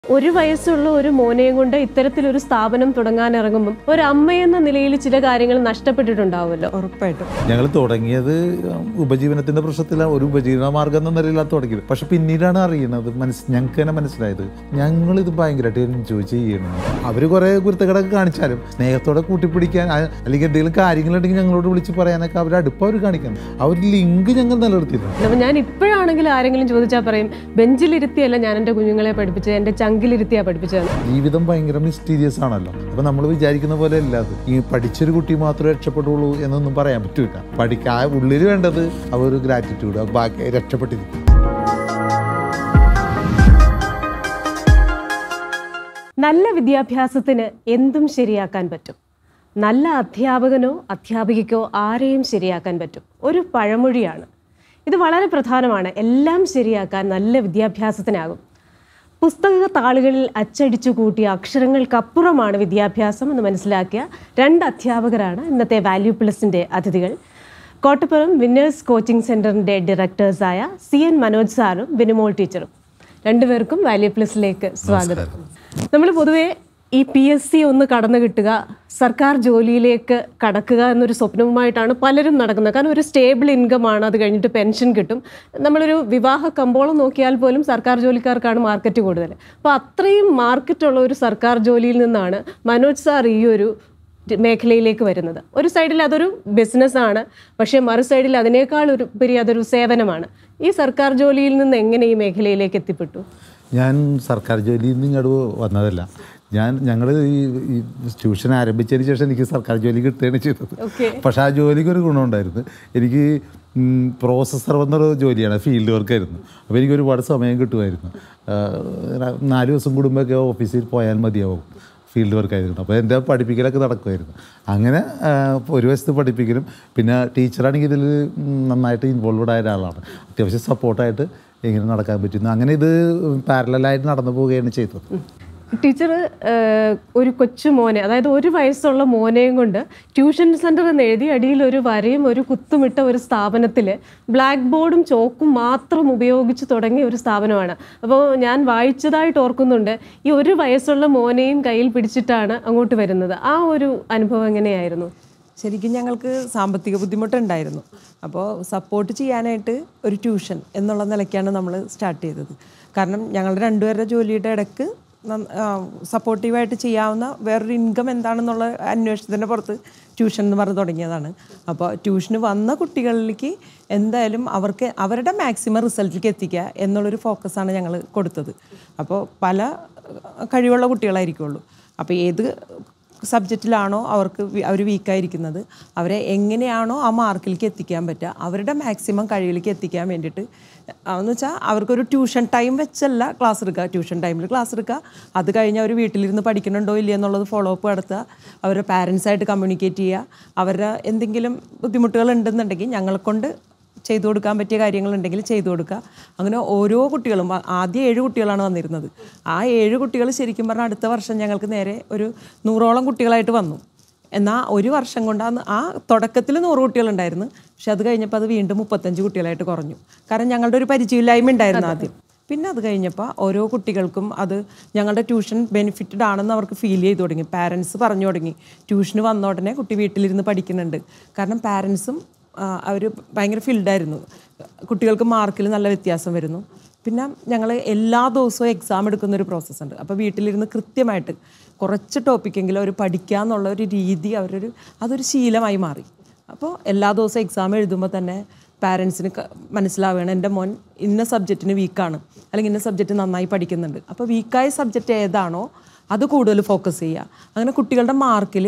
ഒരു വയസ്സുള്ള ഒരു മോനെയും കൊണ്ട് ഇത്തരത്തിലൊരു സ്ഥാപനം തുടങ്ങാൻ ഇറങ്ങുമ്പോൾ ഒരു അമ്മയെന്ന നിലയിൽ ചില കാര്യങ്ങൾ നഷ്ടപ്പെട്ടിട്ടുണ്ടാവുമല്ലോ. ഉറപ്പായിട്ടും ഞങ്ങൾ തുടങ്ങിയത് ഉപജീവനത്തിന്റെ പ്രശ്നത്തിലാണ്, ഒരു ഉപജീവന മാർഗം എന്ന നിലയിലാണ് തുടങ്ങിയത്. പക്ഷെ പിന്നീടാണ് അറിയുന്നത്, ഞങ്ങൾക്ക് തന്നെ മനസ്സിലായത് ഞങ്ങളിത് ഭയങ്കരമായിട്ട് എൻജോയ് ചെയ്യണം. അവർ കുറേ കുരുത്തക്കടൊക്കെ കാണിച്ചാലും സ്നേഹത്തോടെ കൂട്ടിപ്പിടിക്കാൻ അല്ലെങ്കിൽ എന്തെങ്കിലും കാര്യങ്ങളുണ്ടെങ്കിൽ ഞങ്ങളോട് വിളിച്ച് പറയാനൊക്കെ അവർ അടുപ്പം അവർ കാണിക്കണം. ആ ഒരു ലിങ്ക് ഞങ്ങൾ നിലനിർത്തിയിട്ടുണ്ട്. ഞാൻ ഇപ്പോഴാണെങ്കിലും ആരെങ്കിലും ചോദിച്ചാൽ പറയും, ബെഞ്ചിലിരുത്തിയല്ല ഞാൻ എൻ്റെ കുഞ്ഞുങ്ങളെ പഠിപ്പിച്ചത്, എൻ്റെ ചങ്കിലിരുത്തിയാ പഠിപ്പിച്ചത്. ജീവിതം ഭയങ്കര മിസ്റ്റീരിയസ് ആണല്ലോ. അപ്പൊ നമ്മൾ വിചാരിക്കുന്ന പോലെ അല്ലാതെ ഈ പഠിച്ചൊരു കുട്ടി മാത്രമേ രക്ഷപ്പെടുള്ളൂ എന്നൊന്നും പറയാൻ പറ്റൂല. ആ ഉള്ളിൽ വേണ്ടത് ആ ഒരു ഗ്രാറ്റിറ്റ്യൂഡ്, ബാക്കി രക്ഷപ്പെട്ടിരിക്കും. നല്ല വിദ്യാഭ്യാസത്തിന് എന്തും ശരിയാക്കാൻ പറ്റും. നല്ല അധ്യാപകനോ അധ്യാപികയ്ക്കോ ആരെയും ശരിയാക്കാൻ പറ്റും. ഒരു പഴമൊഴിയാണ് ഇത്. വളരെ പ്രധാനമാണ്. എല്ലാം ശരിയാക്കാൻ നല്ല വിദ്യാഭ്യാസത്തിനാകും. പുസ്തക താളുകളിൽ അച്ചടിച്ചു കൂട്ടിയ അക്ഷരങ്ങൾക്കപ്പുറമാണ് വിദ്യാഭ്യാസം എന്ന് മനസ്സിലാക്കിയ 2 അധ്യാപകരാണ് ഇന്നത്തെ വാല്യൂ പ്ലസിൻ്റെ അതിഥികൾ. കോട്ടപ്പുറം വിന്നേഴ്സ് കോച്ചിങ് സെൻറ്ററിൻ്റെ ഡയറക്ടേഴ്സായ CN മനോജ് സാറും ബിനുമോൾ ടീച്ചറും. രണ്ടുപേർക്കും വാല്യൂ പ്ലസിലേക്ക് സ്വാഗതം. നമ്മൾ പൊതുവേ ഈ PSC ഒന്ന് കടന്നു കിട്ടുക, സർക്കാർ ജോലിയിലേക്ക് കടക്കുക എന്നൊരു സ്വപ്നവുമായിട്ടാണ് പലരും നടക്കുന്നത്. കാരണം ഒരു സ്റ്റേബിൾ ഇൻകമാണ്, അത് കഴിഞ്ഞിട്ട് പെൻഷൻ കിട്ടും. നമ്മളൊരു വിവാഹ കമ്പോളം നോക്കിയാൽ പോലും സർക്കാർ ജോലിക്കാർക്കാണ് മാർക്കറ്റ് കൂടുതൽ. അപ്പോൾ അത്രയും മാർക്കറ്റുള്ള ഒരു സർക്കാർ ജോലിയിൽ നിന്നാണ് മനോജ് സാർ ഈ ഒരു മേഖലയിലേക്ക് വരുന്നത്. ഒരു സൈഡിൽ അതൊരു ബിസിനസ്സാണ്, പക്ഷേ മറു സൈഡിൽ അതിനേക്കാൾ ഉപരി അതൊരു സേവനമാണ്. ഈ സർക്കാർ ജോലിയിൽ നിന്ന് എങ്ങനെ ഈ മേഖലയിലേക്ക് എത്തിപ്പെട്ടു? ഞാൻ സർക്കാർ ജോലിയിൽ നിന്ന് ഇങ്ങോട്ട് വന്നതല്ല. ഞങ്ങൾ ഈ ട്യൂഷൻ ആരംഭിച്ചതിന് ശേഷം എനിക്ക് സർക്കാർ ജോലി കിട്ടുകയാണ് ചെയ്തത്. പക്ഷേ ആ ജോലിക്ക് ഒരു ഗുണമുണ്ടായിരുന്നു. എനിക്ക് പ്രോസസ്സർ വന്നൊരു ജോലിയാണ്, ഫീൽഡ് വർക്കായിരുന്നു. അപ്പോൾ എനിക്ക് ഒരുപാട് സമയം കിട്ടുമായിരുന്നു. 4 ദിവസം കൂടുമ്പോഴൊക്കെ ഓഫീസിൽ പോയാൽ മതിയാവും, ഫീൽഡ് വർക്കായിരുന്നു. അപ്പോൾ എൻ്റെ പഠിപ്പിക്കലൊക്കെ നടക്കുമായിരുന്നു. അങ്ങനെ ഒരു വശത്ത് പഠിപ്പിക്കലും, പിന്നെ ടീച്ചറാണെങ്കിൽ ഇതിൽ നന്നായിട്ട് ഇൻവോൾവഡ് ആയ ഒരാളാണ്. അത്യാവശ്യം സപ്പോർട്ടായിട്ട് എങ്ങനെ നടക്കാൻ പറ്റുന്നു. അങ്ങനെ ഇത് പാരലായിട്ട് നടന്നു പോവുകയാണ് ചെയ്തത്. ടീച്ചർ ഒരു കൊച്ചു മോനെ, അതായത് 1 വയസ്സുള്ള മോനെയും കൊണ്ട് ട്യൂഷൻ സെൻറ്റർ എന്ന് എഴുതി അടിയിൽ ഒരു വരയും ഒരു കുത്തുമിട്ട ഒരു സ്ഥാപനത്തിൽ ബ്ലാക്ക് ബോർഡും ചോക്കും മാത്രം ഉപയോഗിച്ച് തുടങ്ങിയ ഒരു സ്ഥാപനമാണ്. അപ്പോൾ ഞാൻ വായിച്ചതായിട്ട് ഓർക്കുന്നുണ്ട്, ഈ 1 വയസ്സുള്ള മോനെയും കയ്യിൽ പിടിച്ചിട്ടാണ് അങ്ങോട്ട് വരുന്നത്. ആ ഒരു അനുഭവം എങ്ങനെയായിരുന്നു? ശരിക്കും ഞങ്ങൾക്ക് സാമ്പത്തിക ബുദ്ധിമുട്ടുണ്ടായിരുന്നു. അപ്പോൾ സപ്പോർട്ട് ചെയ്യാനായിട്ട് ഒരു ട്യൂഷൻ എന്നുള്ള നിലയ്ക്കാണ് നമ്മൾ സ്റ്റാർട്ട് ചെയ്തത്. കാരണം ഞങ്ങളുടെ 2 പേരുടെ ജോലിയുടെ ഇടയ്ക്ക് സപ്പോർട്ടീവായിട്ട് ചെയ്യാവുന്ന വേറൊരു ഇൻകം എന്താണെന്നുള്ള അന്വേഷണത്തിൻ്റെ പുറത്ത് ട്യൂഷൻ എന്ന് പറഞ്ഞ് തുടങ്ങിയതാണ്. അപ്പോൾ ട്യൂഷന് വന്ന കുട്ടികളിലേക്ക് എന്തായാലും അവർക്ക് അവരുടെ മാക്സിമം റിസൾട്ടിലേക്ക് എത്തിക്കുക എന്നുള്ളൊരു ഫോക്കസാണ് ഞങ്ങൾ കൊടുത്തത്. അപ്പോൾ പല കഴിവുള്ള കുട്ടികളായിരിക്കുള്ളൂ. അപ്പോൾ ഏത് സബ്ജക്റ്റിലാണോ അവർ വീക്കായിരിക്കുന്നത്, അവരെ എങ്ങനെയാണോ ആ മാർക്കിലേക്ക് എത്തിക്കാൻ പറ്റുക, അവരുടെ മാക്സിമം കഴിവിലേക്ക് എത്തിക്കാൻ വേണ്ടിയിട്ട് എന്ന് വെച്ചാൽ അവർക്കൊരു ട്യൂഷൻ ടൈം വെച്ചല്ല ക്ലാസ് എടുക്കുക. ട്യൂഷൻ ടൈമിൽ ക്ലാസ് എടുക്കുക, അത് കഴിഞ്ഞ് അവർ വീട്ടിലിരുന്ന് പഠിക്കണുണ്ടോ ഇല്ല എന്നുള്ളത് ഫോളോ അപ്പ് നടത്തുക, അവരുടെ പാരൻസായിട്ട് കമ്മ്യൂണിക്കേറ്റ് ചെയ്യുക, അവരുടെ എന്തെങ്കിലും ബുദ്ധിമുട്ടുകൾ ഉണ്ടെന്നുണ്ടെങ്കിൽ ഞങ്ങളെക്കൊണ്ട് ചെയ്തു കൊടുക്കാൻ പറ്റിയ കാര്യങ്ങളുണ്ടെങ്കിൽ ചെയ്തു കൊടുക്കുക. അങ്ങനെ ഓരോ കുട്ടികളും, ആദ്യം 7 കുട്ടികളാണ് വന്നിരുന്നത്. ആ 7 കുട്ടികൾ ശരിക്കും പറഞ്ഞാൽ അടുത്ത വർഷം ഞങ്ങൾക്ക് നേരെ ഒരു 100ഓളം കുട്ടികളായിട്ട് വന്നു. എന്നാൽ 1 വർഷം കൊണ്ട് ആ തുടക്കത്തിൽ 100 കുട്ടികളുണ്ടായിരുന്നു. പക്ഷെ അത് കഴിഞ്ഞപ്പോൾ അത് വീണ്ടും 35 കുട്ടികളായിട്ട് കുറഞ്ഞു. കാരണം ഞങ്ങളുടെ ഒരു പരിചയമില്ലായ്മ ഉണ്ടായിരുന്നു ആദ്യം. പിന്നെ അത് കഴിഞ്ഞപ്പോൾ ഓരോ കുട്ടികൾക്കും അത് ഞങ്ങളുടെ ട്യൂഷൻ ബെനിഫിറ്റഡ് ആണെന്ന് അവർക്ക് ഫീൽ ചെയ്ത് തുടങ്ങി. പാരൻസ് പറഞ്ഞു തുടങ്ങി, ട്യൂഷന് വന്ന ഉടനെ കുട്ടി വീട്ടിലിരുന്ന് പഠിക്കുന്നുണ്ട്. കാരണം പാരൻസും അവർ ഭയങ്കര ഫീൽഡായിരുന്നു. കുട്ടികൾക്ക് മാർക്കിൽ നല്ല വ്യത്യാസം വരുന്നു. പിന്നെ ഞങ്ങൾ എല്ലാ ദിവസവും എക്സാം എടുക്കുന്നൊരു പ്രോസസ്സുണ്ട്. അപ്പോൾ വീട്ടിലിരുന്ന് കൃത്യമായിട്ട് കുറച്ച് ടോപ്പിക്കെങ്കിലും അവർ പഠിക്കുക എന്നുള്ള ഒരു രീതി അതൊരു ശീലമായി മാറി. അപ്പോൾ എല്ലാ ദിവസവും എക്സാം എഴുതുമ്പോൾ തന്നെ പാരൻസിന് മനസ്സിലാവുകയാണ് എൻ്റെ മോൻ ഇന്ന സബ്ജക്റ്റിന് വീക്കാണ്, അല്ലെങ്കിൽ ഇന്ന സബ്ജക്റ്റ് നന്നായി പഠിക്കുന്നുണ്ട്. അപ്പോൾ വീക്കായ സബ്ജക്റ്റ് ഏതാണോ അത് കൂടുതൽ ഫോക്കസ് ചെയ്യുക. അങ്ങനെ കുട്ടികളുടെ മാർക്കിൽ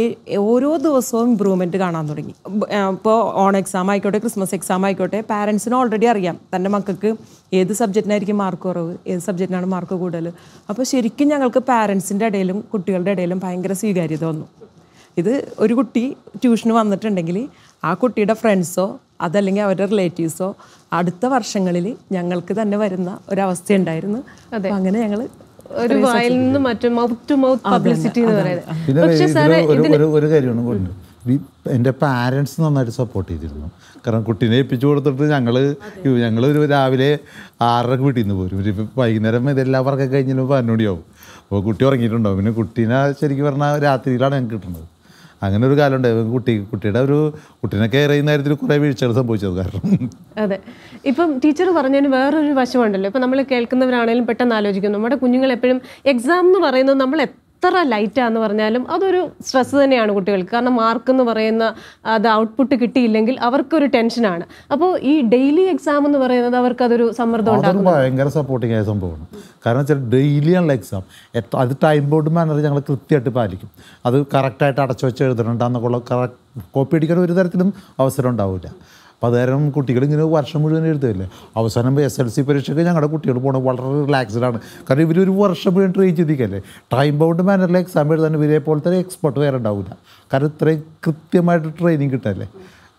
ഓരോ ദിവസവും ഇമ്പ്രൂവ്മെൻറ്റ് കാണാൻ തുടങ്ങി. ഇപ്പോൾ ഓൺ എക്സാം ആയിക്കോട്ടെ, ക്രിസ്മസ് എക്സാം ആയിക്കോട്ടെ, പാരൻസിന് ഓൾറെഡി അറിയാം തൻ്റെ മക്കൾക്ക് ഏത് സബ്ജക്റ്റിനായിരിക്കും മാർക്ക് കുറവ്, ഏത് സബ്ജക്റ്റിനാണ് മാർക്ക് കൂടുതൽ. അപ്പോൾ ശരിക്കും ഞങ്ങൾക്ക് പാരൻസിൻ്റെ ഇടയിലും കുട്ടികളുടെ ഇടയിലും ഭയങ്കര സ്വീകാര്യത വന്നു. ഇത് ഒരു കുട്ടി ട്യൂഷന് വന്നിട്ടുണ്ടെങ്കിൽ ആ കുട്ടിയുടെ ഫ്രണ്ട്സോ അതല്ലെങ്കിൽ അവരുടെ റിലേറ്റീവ്സോ അടുത്ത വർഷങ്ങളിൽ ഞങ്ങൾക്ക് തന്നെ വരുന്ന ഒരവസ്ഥയുണ്ടായിരുന്നു. അപ്പോൾ അങ്ങനെ ഞങ്ങൾ ഒരു വായിൽ നിന്ന് മറ്റു മൗത്ത് ടു മൗത്ത് പബ്ലിസിറ്റി എന്ന് പറയുന്നത്. പിന്നെ ഒരു കാര്യമാണ് കൊണ്ട് എൻ്റെ പാരൻസ് നന്നായിട്ട് സപ്പോർട്ട് ചെയ്തിരുന്നു. കാരണം കുട്ടീനെ ഏൽപ്പിച്ചു കൊടുത്തിട്ട് ഞങ്ങളൊരു രാവിലെ 6:30 വീട്ടിൽ നിന്ന് പോരും. ഒരു വൈകുന്നേരം ഇതെല്ലാം വർക്കൊക്കെ കഴിഞ്ഞാൽ 12 മണിയാവും. അപ്പോൾ കുട്ടി ഉറങ്ങിയിട്ടുണ്ടാവും. പിന്നെ കുട്ടീനെ ശരിക്കും പറഞ്ഞാൽ രാത്രിയിലാണ് ഞങ്ങൾക്ക് കിട്ടുന്നത്. അങ്ങനെ ഒരു കാലം ഉണ്ടായിരുന്നു. കുട്ടീനെ കെയർ ചെയ്യുന്ന കാര്യത്തിൽ കുറേ വീഴ്ചകൾ സംഭവിച്ചത് കാരണം. അതെ, ഇപ്പം ടീച്ചർ പറഞ്ഞതിന് വേറൊരു വശമുണ്ടല്ലോ. ഇപ്പം നമ്മൾ കേൾക്കുന്നവരാണെങ്കിലും പെട്ടെന്ന് ആലോചിക്കും, നമ്മുടെ കുഞ്ഞുങ്ങൾ എപ്പോഴും എക്സാം എന്ന് പറയുന്നത് നമ്മൾ എത്ര ലൈറ്റാന്ന് പറഞ്ഞാലും അതൊരു സ്ട്രെസ് തന്നെയാണ് കുട്ടികൾക്ക്. കാരണം മാർക്ക് എന്ന് പറയുന്ന അത് ഔട്ട്പുട്ട് കിട്ടിയില്ലെങ്കിൽ അവർക്കൊരു ടെൻഷനാണ്. അപ്പോൾ ഈ ഡെയിലി എക്സാം എന്ന് പറയുന്നത് അവർക്ക് അതൊരു സമ്മർദ്ദം ഉണ്ടാകും. ഭയങ്കര സപ്പോർട്ടിങ് ആയ സംഭവമാണ്. കാരണം വെച്ചാൽ ഡെയിലിയാണല്ലോ എക്സാം. അത് ടൈം ബോർഡ് മാനർ ഞങ്ങൾ കൃത്യമായിട്ട് പാലിക്കും. അത് കറക്റ്റായിട്ട് അടച്ചു വെച്ച് എഴുതണുണ്ടെന്നൊക്കെയുള്ള കോപ്പി അടിക്കാൻ ഒരു തരത്തിലും അവസരം ഉണ്ടാവില്ല. അപ്പോൾ അത് കാരണം കുട്ടികളിങ്ങനെ വർഷം മുഴുവൻ എഴുതുകയല്ലേ. അവസാനം SLC പരീക്ഷയ്ക്ക് ഞങ്ങളുടെ കുട്ടികൾ പോകണത് വളരെ റിലാക്സ്ഡാണ്. കാരണം ഇവരൊരു വർഷം മുഴുവൻ ട്രെയിൻ ചെയ്തിരിക്കല്ലേ. ടൈം ബൗണ്ട് മാനറിൽ എക്സാം എഴുതാൻ ഇവരെ പോലത്തെ എക്സ്പെർട്ട് വേറെ ഉണ്ടാവില്ല. കാരണം ഇത്രയും കൃത്യമായിട്ട് ട്രെയിനിങ് കിട്ടല്ലേ.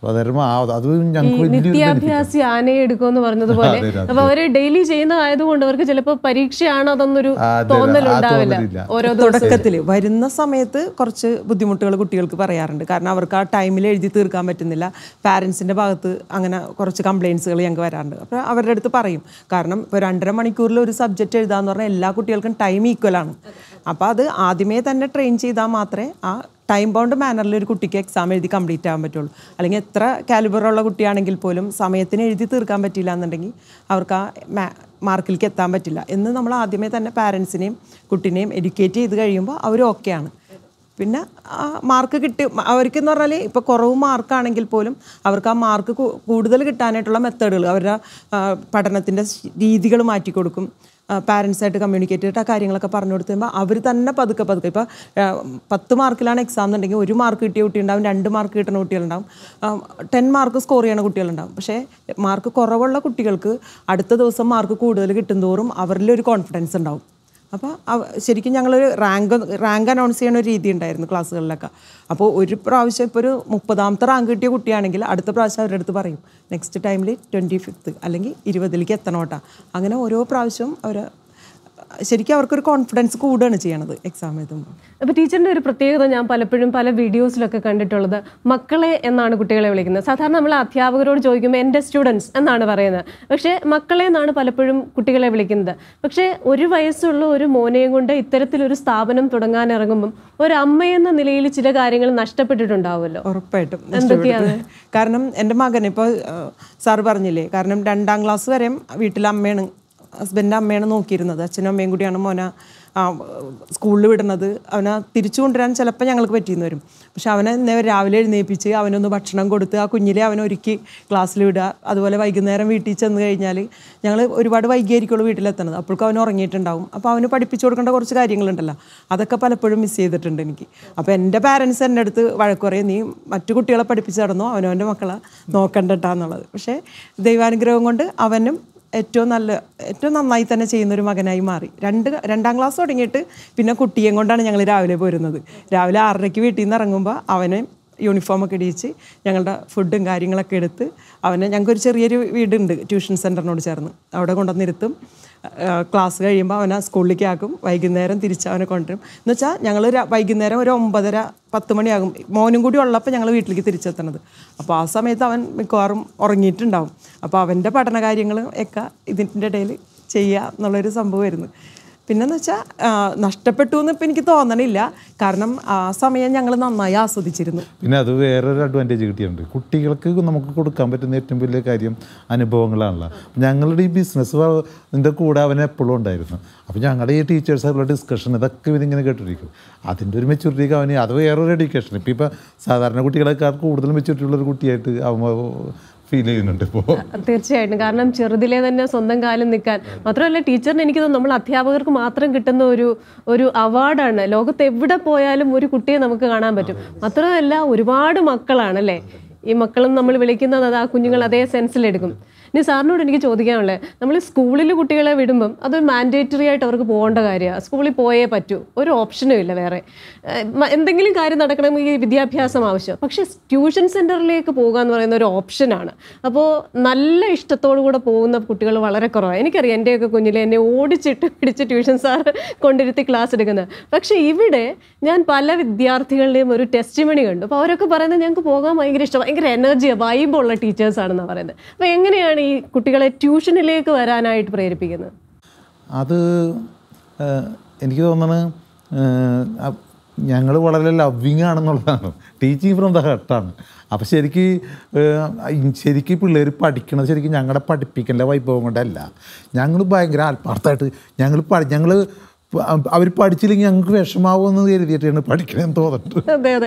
അത് ഞങ്ങൾക്ക് നിത്യാഭ്യാസി ആനയെ എടുക്കുമെന്ന് പറഞ്ഞതുപോലെ അപ്പൊ അവര് ഡെയിലി ചെയ്യുന്നതായതുകൊണ്ട് അവർക്ക് ചിലപ്പോൾ പരീക്ഷയാണോ അതൊന്നൊരു തോന്നലുണ്ടാവില്ല. ഓരോ തുടക്കത്തിൽ വരുന്ന സമയത്ത് കുറച്ച് ബുദ്ധിമുട്ടുകൾ കുട്ടികൾക്ക് പറയാറുണ്ട്. കാരണം അവർക്ക് ആ ടൈമിൽ എഴുതി തീർക്കാൻ പറ്റുന്നില്ല. പാരൻസിൻ്റെ ഭാഗത്ത് അങ്ങനെ കുറച്ച് കംപ്ലയിൻസുകൾ ഞങ്ങൾക്ക് വരാറുണ്ട്. അപ്പോൾ അവരുടെ അടുത്ത് പറയും. കാരണം ഇപ്പോൾ 2.5 മണിക്കൂറിൽ ഒരു സബ്ജക്റ്റ് എഴുതാന്ന് പറഞ്ഞാൽ എല്ലാ കുട്ടികൾക്കും ടൈം ഈക്വലാണ്. അപ്പോൾ അത് ആദ്യമേ തന്നെ ട്രെയിൻ ചെയ്താൽ മാത്രമേ ആ ടൈം ബൗണ്ട് മാനറിൽ ഒരു കുട്ടിക്ക് എക്സാം എഴുതി കംപ്ലീറ്റ് ആകാൻ പറ്റുള്ളൂ. അല്ലെങ്കിൽ എത്ര കാലിബറുള്ള കുട്ടിയാണെങ്കിൽ പോലും സമയത്തിന് എഴുതി തീർക്കാൻ പറ്റില്ല എന്നുണ്ടെങ്കിൽ അവർക്ക് ആ മാർക്കിലേക്ക് എത്താൻ പറ്റില്ല എന്ന് നമ്മൾ ആദ്യമേ തന്നെ പാരൻസിനെയും കുട്ടീനെയും എഡ്യൂക്കേറ്റ് ചെയ്ത് കഴിയുമ്പോൾ അവർ ഓക്കെയാണ്. പിന്നെ മാർക്ക് കിട്ടി അവർക്കെന്ന് പറഞ്ഞാൽ ഇപ്പോൾ കുറവ് മാർക്കാണെങ്കിൽ പോലും അവർക്ക് ആ മാർക്ക് കൂടുതൽ കിട്ടാനായിട്ടുള്ള മെത്തേഡുകൾ അവരുടെ പഠനത്തിൻ്റെ രീതികൾ മാറ്റിക്കൊടുക്കും. പാരൻസായിട്ട് കമ്മ്യൂണിക്കേറ്റ് ചെയ്തിട്ട് ആ കാര്യങ്ങളൊക്കെ പറഞ്ഞു കൊടുത്ത് കഴിയുമ്പോൾ അവർ തന്നെ പതുക്കെ ഇപ്പോൾ 10 മാർക്കിലാണ് എക്സാം എന്നുണ്ടെങ്കിൽ 1 മാർക്ക് കിട്ടിയ കുട്ടിയുണ്ടാവും, 2 മാർക്ക് കിട്ടുന്ന കുട്ടികളുണ്ടാവും, 10 മാർക്ക് സ്കോർ ചെയ്യുന്ന കുട്ടികളുണ്ടാവും. പക്ഷേ മാർക്ക് കുറവുള്ള കുട്ടികൾക്ക് അടുത്ത ദിവസം മാർക്ക് കൂടുതൽ കിട്ടുന്തോറും അവരിലൊരു കോൺഫിഡൻസ് ഉണ്ടാവും. അപ്പോൾ ശരിക്കും ഞങ്ങളൊരു റാങ്ക് അനൗൺസ് ചെയ്യുന്ന ഒരു രീതി ഉണ്ടായിരുന്നു ക്ലാസ്സുകളിലൊക്കെ. അപ്പോൾ ഒരു പ്രാവശ്യം ഇപ്പോൾ ഒരു 30ാമത്തെ റാങ്ക് കിട്ടിയ കുട്ടിയാണെങ്കിൽ അടുത്ത പ്രാവശ്യം അവരുടെ അടുത്ത് പറയും നെക്സ്റ്റ് ടൈമിൽ 25th അല്ലെങ്കിൽ 20ലേക്ക് എത്തണോട്ടാ. അങ്ങനെ ഓരോ പ്രാവശ്യവും അവർ ശരിക്കും അവർക്കൊരു കോൺഫിഡൻസ് കൂടുകയാണ് ചെയ്യണത് എക്സാം എഴുതുമ്പോൾ. അപ്പോൾ ടീച്ചറിൻ്റെ ഒരു പ്രത്യേകത ഞാൻ പലപ്പോഴും പല വീഡിയോസിലൊക്കെ കണ്ടിട്ടുള്ളത് മക്കളെ എന്നാണ് കുട്ടികളെ വിളിക്കുന്നത്. സാധാരണ നമ്മൾ അധ്യാപകരോട് ചോദിക്കുമ്പോൾ എൻ്റെ സ്റ്റുഡൻസ് എന്നാണ് പറയുന്നത്. പക്ഷേ മക്കളെ എന്നാണ് പലപ്പോഴും കുട്ടികളെ വിളിക്കുന്നത്. പക്ഷേ 1 വയസ്സുള്ള ഒരു മോനെയും കൊണ്ട് ഇത്തരത്തിലൊരു സ്ഥാപനം തുടങ്ങാൻ ഇറങ്ങുമ്പം ഒരു അമ്മയെന്ന നിലയിൽ ചില കാര്യങ്ങൾ നഷ്ടപ്പെട്ടിട്ടുണ്ടാവുമല്ലോ. ഉറപ്പായിട്ടും എന്തൊക്കെയാണ്? കാരണം എൻ്റെ മകൻ ഇപ്പോൾ സാറ് പറഞ്ഞില്ലേ, കാരണം 2ാം ക്ലാസ് വരെ വീട്ടിൽ അമ്മയാണ്, ഹസ്ബൻഡിൻ്റെ അമ്മയാണ് നോക്കിയിരുന്നത്. അച്ഛനും അമ്മയും കൂടിയാണ് മോനെ സ്കൂളിൽ വിടുന്നത്. അവനെ തിരിച്ചു കൊണ്ടുവരാൻ ചിലപ്പോൾ ഞങ്ങൾക്ക് പറ്റിയെന്ന് വരും. പക്ഷെ അവനെ രാവിലെ എഴുന്നേൽപ്പിച്ച് അവനൊന്ന് ഭക്ഷണം കൊടുത്ത് ആ കുഞ്ഞിലെ അവനെ ഒരുക്കി ക്ലാസ്സിൽ വിടുക. അതുപോലെ വൈകുന്നേരം വീട്ടിൽ ചെന്ന് കഴിഞ്ഞാൽ ഞങ്ങൾ ഒരുപാട് വൈകിയായിരിക്കുള്ളൂ വീട്ടിലെത്തുന്നത്. അപ്പോഴേക്കും അവൻ ഉറങ്ങിയിട്ടുണ്ടാവും. അപ്പോൾ അവന് പഠിപ്പിച്ചു കൊടുക്കേണ്ട കുറച്ച് കാര്യങ്ങളുണ്ടല്ലോ, അതൊക്കെ പലപ്പോഴും മിസ് ചെയ്തിട്ടുണ്ട് എനിക്ക്. അപ്പോൾ എൻ്റെ പാരൻസ് എൻ്റെ അടുത്ത് വഴക്ക് പറയും, നീ മറ്റു കുട്ടികളെ പഠിപ്പിച്ച് നടന്നോ, അവനവൻ്റെ മക്കളെ നോക്കണ്ടട്ടാന്നുള്ളത്. പക്ഷേ ദൈവാനുഗ്രഹം കൊണ്ട് അവനും ഏറ്റവും നന്നായി തന്നെ ചെയ്യുന്നൊരു മകനായി മാറി. 2ാം ക്ലാസ് തുടങ്ങിയിട്ട് പിന്നെ കുട്ടിയെ കൊണ്ടാണ് ഞങ്ങൾ രാവിലെ പോരുന്നത്. രാവിലെ 6:30 വീട്ടിൽ നിന്ന് ഇറങ്ങുമ്പോൾ അവനെ യൂണിഫോമൊക്കെ ഇടിയിച്ച് ഞങ്ങളുടെ ഫുഡും കാര്യങ്ങളൊക്കെ എടുത്ത് ഞങ്ങൾക്കൊരു ചെറിയൊരു വീടുണ്ട് ട്യൂഷൻ സെൻറ്ററിനോട് ചേർന്ന്, അവിടെ കൊണ്ടുവന്നിരുത്തും. ക്ലാസ് കഴിയുമ്പോൾ അവനെ സ്കൂളിലേക്ക് ആക്കും. വൈകുന്നേരം തിരിച്ച് അവനെ കൊണ്ടുവരും. എന്ന് വെച്ചാൽ ഞങ്ങൾ വൈകുന്നേരം ഒരു 9:30-10 മണിയാകും മോനും കൂടി ഉള്ളപ്പോൾ ഞങ്ങൾ വീട്ടിലേക്ക് തിരിച്ചെത്തണത്. അപ്പോൾ ആ സമയത്ത് അവൻ മിക്കവാറും ഉറങ്ങിയിട്ടുണ്ടാവും. അപ്പോൾ അവൻ്റെ പഠന കാര്യങ്ങളും ഒക്കെ ഇതിൻ്റെ ഇടയിൽ ചെയ്യുക എന്നുള്ളൊരു സംഭവമായിരുന്നു. പിന്നെന്ന് വെച്ചാൽ നഷ്ടപ്പെട്ടു എന്ന് ഇപ്പം എനിക്ക് തോന്നണില്ല. കാരണം ആ സമയം ഞങ്ങൾ നന്നായി ആസ്വദിച്ചിരുന്നു. പിന്നെ അത് വേറൊരു അഡ്വാൻറ്റേജ് കിട്ടിയിട്ടുണ്ട്. കുട്ടികൾക്ക് നമുക്ക് കൊടുക്കാൻ പറ്റുന്ന ഏറ്റവും വലിയ കാര്യം അനുഭവങ്ങളാണല്ലോ. ഞങ്ങളുടെ ഈ ബിസിനസ്സിൻ്റെ കൂടെ അവൻ എപ്പോഴും ഉണ്ടായിരുന്നു. അപ്പോൾ ഞങ്ങളുടെ ഈ ടീച്ചേഴ്സായിട്ടുള്ള ഡിസ്കഷൻ ഇതൊക്കെ ഇതിങ്ങനെ കേട്ടിരിക്കും. അതിൻ്റെ ഒരു മെച്യൂരിറ്റിക്ക് അവന് അത് വേറൊരു എഡ്യൂക്കേഷൻ. ഇപ്പോൾ സാധാരണ കുട്ടികളെക്കാൾ കൂടുതൽ മെച്യൂരിറ്റി ഉള്ളൊരു കുട്ടിയായിട്ട് അവൻ ഫീൽ ചെയ്യുന്നുണ്ട് ഇപ്പോൾ. തീർച്ചയായിട്ടും. കാരണം ചെറുതിലെ തന്നെ സ്വന്തം കാലിൽ നിൽക്കാൻ മാത്രമല്ല, ടീച്ചറിന് എനിക്ക് തോന്നുന്നു നമ്മൾ അധ്യാപകർക്ക് മാത്രം കിട്ടുന്ന ഒരു അവാർഡാണ്. ലോകത്ത് എവിടെ പോയാലും ഒരു കുട്ടിയെ നമുക്ക് കാണാൻ പറ്റും. മാത്രമല്ല ഒരുപാട് മക്കളാണല്ലേ ഈ മക്കളും നമ്മൾ വിളിക്കുന്നത്. അത് ആ കുഞ്ഞുങ്ങൾ അതേ സെൻസിലെടുക്കും. ഇനി സാറിനോട് എനിക്ക് ചോദിക്കാനുള്ളത്, നമ്മൾ സ്കൂളിൽ കുട്ടികളെ വിടുമ്പം അതൊരു മാൻഡേറ്ററി ആയിട്ട് അവർക്ക് പോകേണ്ട കാര്യമാണ്. സ്കൂളിൽ പോയേ പറ്റൂ, ഒരു ഓപ്ഷനും ഇല്ല വേറെ. എന്തെങ്കിലും കാര്യം നടക്കണമെങ്കിൽ വിദ്യാഭ്യാസം ആവശ്യം. പക്ഷേ ട്യൂഷൻ സെൻറ്ററിലേക്ക് പോകുക എന്ന് പറയുന്ന ഒരു ഓപ്ഷനാണ്. അപ്പോൾ നല്ല ഇഷ്ടത്തോടു കൂടെ പോകുന്ന കുട്ടികൾ വളരെ കുറവാണ്. എനിക്കറിയാം, എൻ്റെയൊക്കെ കുഞ്ഞിലെ എന്നെ ഓടിച്ചിട്ട് പിടിച്ച് ട്യൂഷൻ സാർ കൊണ്ടിരുത്തി ക്ലാസ് എടുക്കുന്നത്. പക്ഷേ ഇവിടെ ഞാൻ പല വിദ്യാർത്ഥികളുടെയും ഒരു ടെസ്റ്റിമണി കണ്ടു. അപ്പോൾ അവരൊക്കെ പറയുന്നത് ഞങ്ങൾക്ക് പോകാൻ ഭയങ്കര ഇഷ്ടം, ഭയങ്കര എനർജിയാണ്, വൈബുള്ള ടീച്ചേഴ്സാണെന്നാണ് പറയുന്നത്. അപ്പോൾ എങ്ങനെയാണ് ഈ കുട്ടികളെ ട്യൂഷനിലേക്ക് വരാനായിട്ട് പ്രേരിപ്പിക്കുന്നത്? അത് എനിക്ക് തോന്നുന്നത് ഞങ്ങൾ വളരെ ലവ്വിങ് ആണെന്നുള്ളതാണ്. ടീച്ചിങ് ഫ്രം ദ ഹർട്ടാണ്. അപ്പോൾ ശരിക്കും പിള്ളേർ പഠിക്കണത് ശരിക്കും ഞങ്ങളുടെ പഠിപ്പിക്കേണ്ട വൈഭവം കൊണ്ടല്ല. ഞങ്ങൾ ഭയങ്കര ആത്മാർത്ഥമായിട്ട് ഞങ്ങൾ അവർ പഠിച്ചില്ലെങ്കിൽ ഞങ്ങൾക്ക് വിഷമാവുമെന്ന് കരുതിയിട്ടാണ് പഠിക്കണമെന്ന് തോന്നിട്ട്.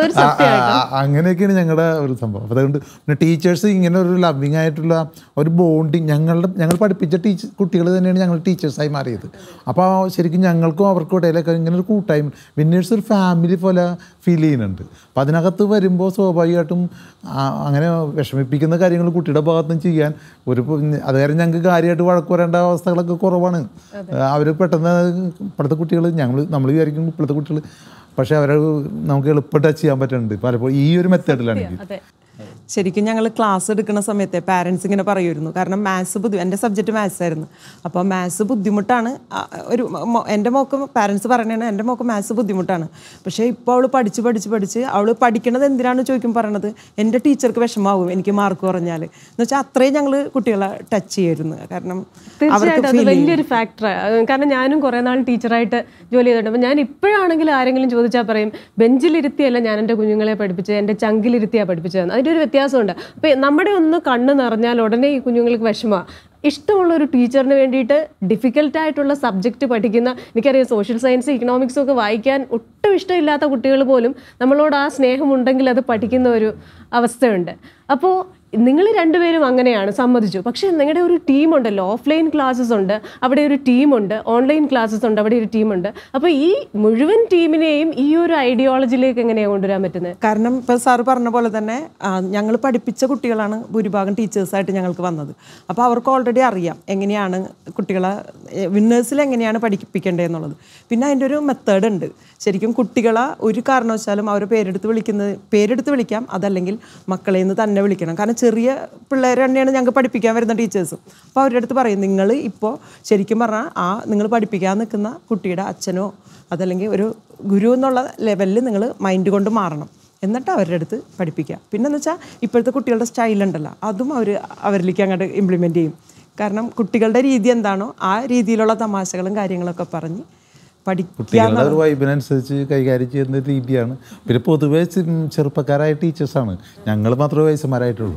അങ്ങനെയൊക്കെയാണ് ഞങ്ങളുടെ ഒരു സംഭവം. അപ്പോൾ അതുകൊണ്ട് പിന്നെ ടീച്ചേഴ്സ് ഇങ്ങനെ ഒരു ലവിങ് ആയിട്ടുള്ള ഒരു ബോണ്ടിങ് ഞങ്ങൾ പഠിപ്പിച്ച കുട്ടികൾ തന്നെയാണ് ഞങ്ങൾ ടീച്ചേഴ്സായി മാറിയത്. അപ്പോൾ ശരിക്കും ഞങ്ങൾക്കും അവർക്കും ഇടയിലൊക്കെ ഇങ്ങനെ ഒരു കൂട്ടായ്മ, വിന്നേഴ്സ് ഒരു ഫാമിലി പോലെ ഫീൽ ചെയ്യുന്നുണ്ട്. അപ്പോൾ അതിനകത്ത് വരുമ്പോൾ സ്വാഭാവികമായിട്ടും അങ്ങനെ വിഷമിപ്പിക്കുന്ന കാര്യങ്ങൾ കുട്ടിയുടെ ഭാഗത്തുനിന്ന് ചെയ്യാൻ അത് കാരണം ഞങ്ങൾക്ക് കാര്യമായിട്ട് വഴക്ക് വരേണ്ട അവസ്ഥകളൊക്കെ കുറവാണ്. അവർ പെട്ടെന്ന് ഇപ്പോഴത്തെ കുട്ടികൾ നമ്മൾ വിചാരിക്കും ഇപ്പോഴത്തെ കുട്ടികൾ, പക്ഷേ അവരെ നമുക്ക് എളുപ്പം ടച്ച് ചെയ്യാൻ പറ്റുന്നുണ്ട് പലപ്പോഴും ഈ ഒരു മെത്തേഡിലാണെങ്കിൽ. ശരിക്കും ഞങ്ങൾ ക്ലാസ് എടുക്കുന്ന സമയത്ത് പാരൻസ് ഇങ്ങനെ പറയുമായിരുന്നു, കാരണം എൻ്റെ സബ്ജക്റ്റ് മാത്സ് ആയിരുന്നു. അപ്പോൾ മാത്സ് ബുദ്ധിമുട്ടാണ്. എൻ്റെ മോക്ക് പാരൻസ് പറയണതാണ് എൻ്റെ മോക്ക് മാത്സ് ബുദ്ധിമുട്ടാണ്. പക്ഷേ ഇപ്പോൾ അവൾ പഠിച്ച് അവൾ പഠിക്കണത് എന്തിനാണ് ചോദിക്കും പറയണത്, എൻ്റെ ടീച്ചർക്ക് വിഷമാവും എനിക്ക് മാർക്ക് കുറഞ്ഞാൽ എന്ന് വെച്ചാൽ അത്രയും ഞങ്ങൾ കുട്ടികളെ ടച്ച് ചെയ്യായിരുന്നു. കാരണം തീർച്ചയായിട്ടും അത് വലിയൊരു ഫാക്ടറാണ്. കാരണം ഞാനും കുറേ നാൾ ടീച്ചറായിട്ട് ജോലി ചെയ്തിട്ടുണ്ട്. അപ്പോൾ ഞാൻ ഇപ്പോഴാണെങ്കിലും ആരെങ്കിലും ചോദിച്ചാൽ പറയും, ബെഞ്ചിലിരുത്തിയല്ല ഞാൻ എൻ്റെ കുഞ്ഞുങ്ങളെ പഠിപ്പിച്ചത്, എൻ്റെ ചങ്കിലിരുത്തിയാണ് പഠിപ്പിച്ചതെന്ന്. അതിൻ്റെ ഒരു വ്യത്യാസമുണ്ട്. അപ്പോൾ നമ്മുടെ ഒന്ന് കണ്ണ് നിറഞ്ഞാൽ ഉടനെ ഈ കുഞ്ഞുങ്ങൾക്ക് വിഷമമാണ്. ഇഷ്ടമുള്ളൊരു ടീച്ചറിന് വേണ്ടിയിട്ട് ഡിഫിക്കൽട്ടായിട്ടുള്ള സബ്ജക്റ്റ് പഠിക്കുന്ന, എനിക്കറിയാം സോഷ്യൽ സയൻസ് ഇക്കണോമിക്സും ഒക്കെ വായിക്കാൻ ഒട്ടും ഇഷ്ടമില്ലാത്ത കുട്ടികൾ പോലും നമ്മളോട് ആ സ്നേഹമുണ്ടെങ്കിൽ അത് പഠിക്കുന്ന ഒരു അവസ്ഥയുണ്ട്. അപ്പോൾ നിങ്ങൾ രണ്ടുപേരും അങ്ങനെയാണ്, സമ്മതിച്ചു. പക്ഷേ നിങ്ങളുടെ ഒരു ടീമുണ്ടല്ലോ, ഓഫ്ലൈൻ ക്ലാസ്സസ് ഉണ്ട്, അവിടെ ഒരു ടീമുണ്ട്, ഓൺലൈൻ ക്ലാസ്സസ് ഉണ്ട്, അവിടെ ഒരു ടീമുണ്ട്. അപ്പോൾ ഈ മുഴുവൻ ടീമിനെയും ഈ ഒരു ഐഡിയോളജിയിലേക്ക് എങ്ങനെയാണ് കൊണ്ടുവരാൻ പറ്റുന്നത്? കാരണം ഇപ്പോൾ സാറ് പറഞ്ഞ പോലെ തന്നെ ഞങ്ങൾ പഠിപ്പിച്ച കുട്ടികളാണ് ഭൂരിഭാഗം ടീച്ചേഴ്സായിട്ട് ഞങ്ങൾക്ക് വന്നത്. അപ്പോൾ അവർക്ക് ഓൾറെഡി അറിയാം എങ്ങനെയാണ് കുട്ടികളെ വിന്നേഴ്സിൽ എങ്ങനെയാണ് പഠിപ്പിക്കേണ്ടതെന്നുള്ളത്. പിന്നെ അതിൻ്റെ ഒരു മെത്തേഡ് ഉണ്ട്. ശരിക്കും കുട്ടികളെ ഒരു കാരണവശാലും അവരെ പേരെടുത്ത് വിളിക്കാം, അതല്ലെങ്കിൽ മക്കളെ നിന്ന് തന്നെ വിളിക്കണം. കാരണം ചെറിയ പിള്ളേർ തന്നെയാണ് ഞങ്ങൾക്ക് പഠിപ്പിക്കാൻ വരുന്ന ടീച്ചേഴ്സും. അപ്പോൾ അവരുടെ അടുത്ത് പറയും, നിങ്ങൾ ഇപ്പോൾ ശരിക്കും പറഞ്ഞാൽ നിങ്ങൾ പഠിപ്പിക്കാൻ നിൽക്കുന്ന കുട്ടിയുടെ അച്ഛനോ അതല്ലെങ്കിൽ ഒരു ഗുരു എന്നുള്ള ലെവലിൽ നിങ്ങൾ മൈൻഡ് കൊണ്ട് മാറണം, എന്നിട്ട് അവരുടെ അടുത്ത് പഠിപ്പിക്കുക. പിന്നെന്ന് വെച്ചാൽ ഇപ്പോഴത്തെ കുട്ടികളുടെ സ്റ്റൈലുണ്ടല്ലോ, അതും അവരിലേക്ക് അങ്ങോട്ട് ഇംപ്ലിമെൻറ്റ് ചെയ്യും. കാരണം കുട്ടികളുടെ രീതി എന്താണോ ആ രീതിയിലുള്ള തമാശകളും കാര്യങ്ങളൊക്കെ പറഞ്ഞ് കുട്ടികളുടെ ഒരു വൈബിനനുസരിച്ച് കൈകാര്യം ചെയ്യുന്ന രീതിയാണ്. പിന്നെ പൊതുവേ ചെറുപ്പക്കാരായ ടീച്ചേഴ്സാണ്, ഞങ്ങൾ മാത്രമേ വയസ്സന്മാരായിട്ടുള്ളൂ.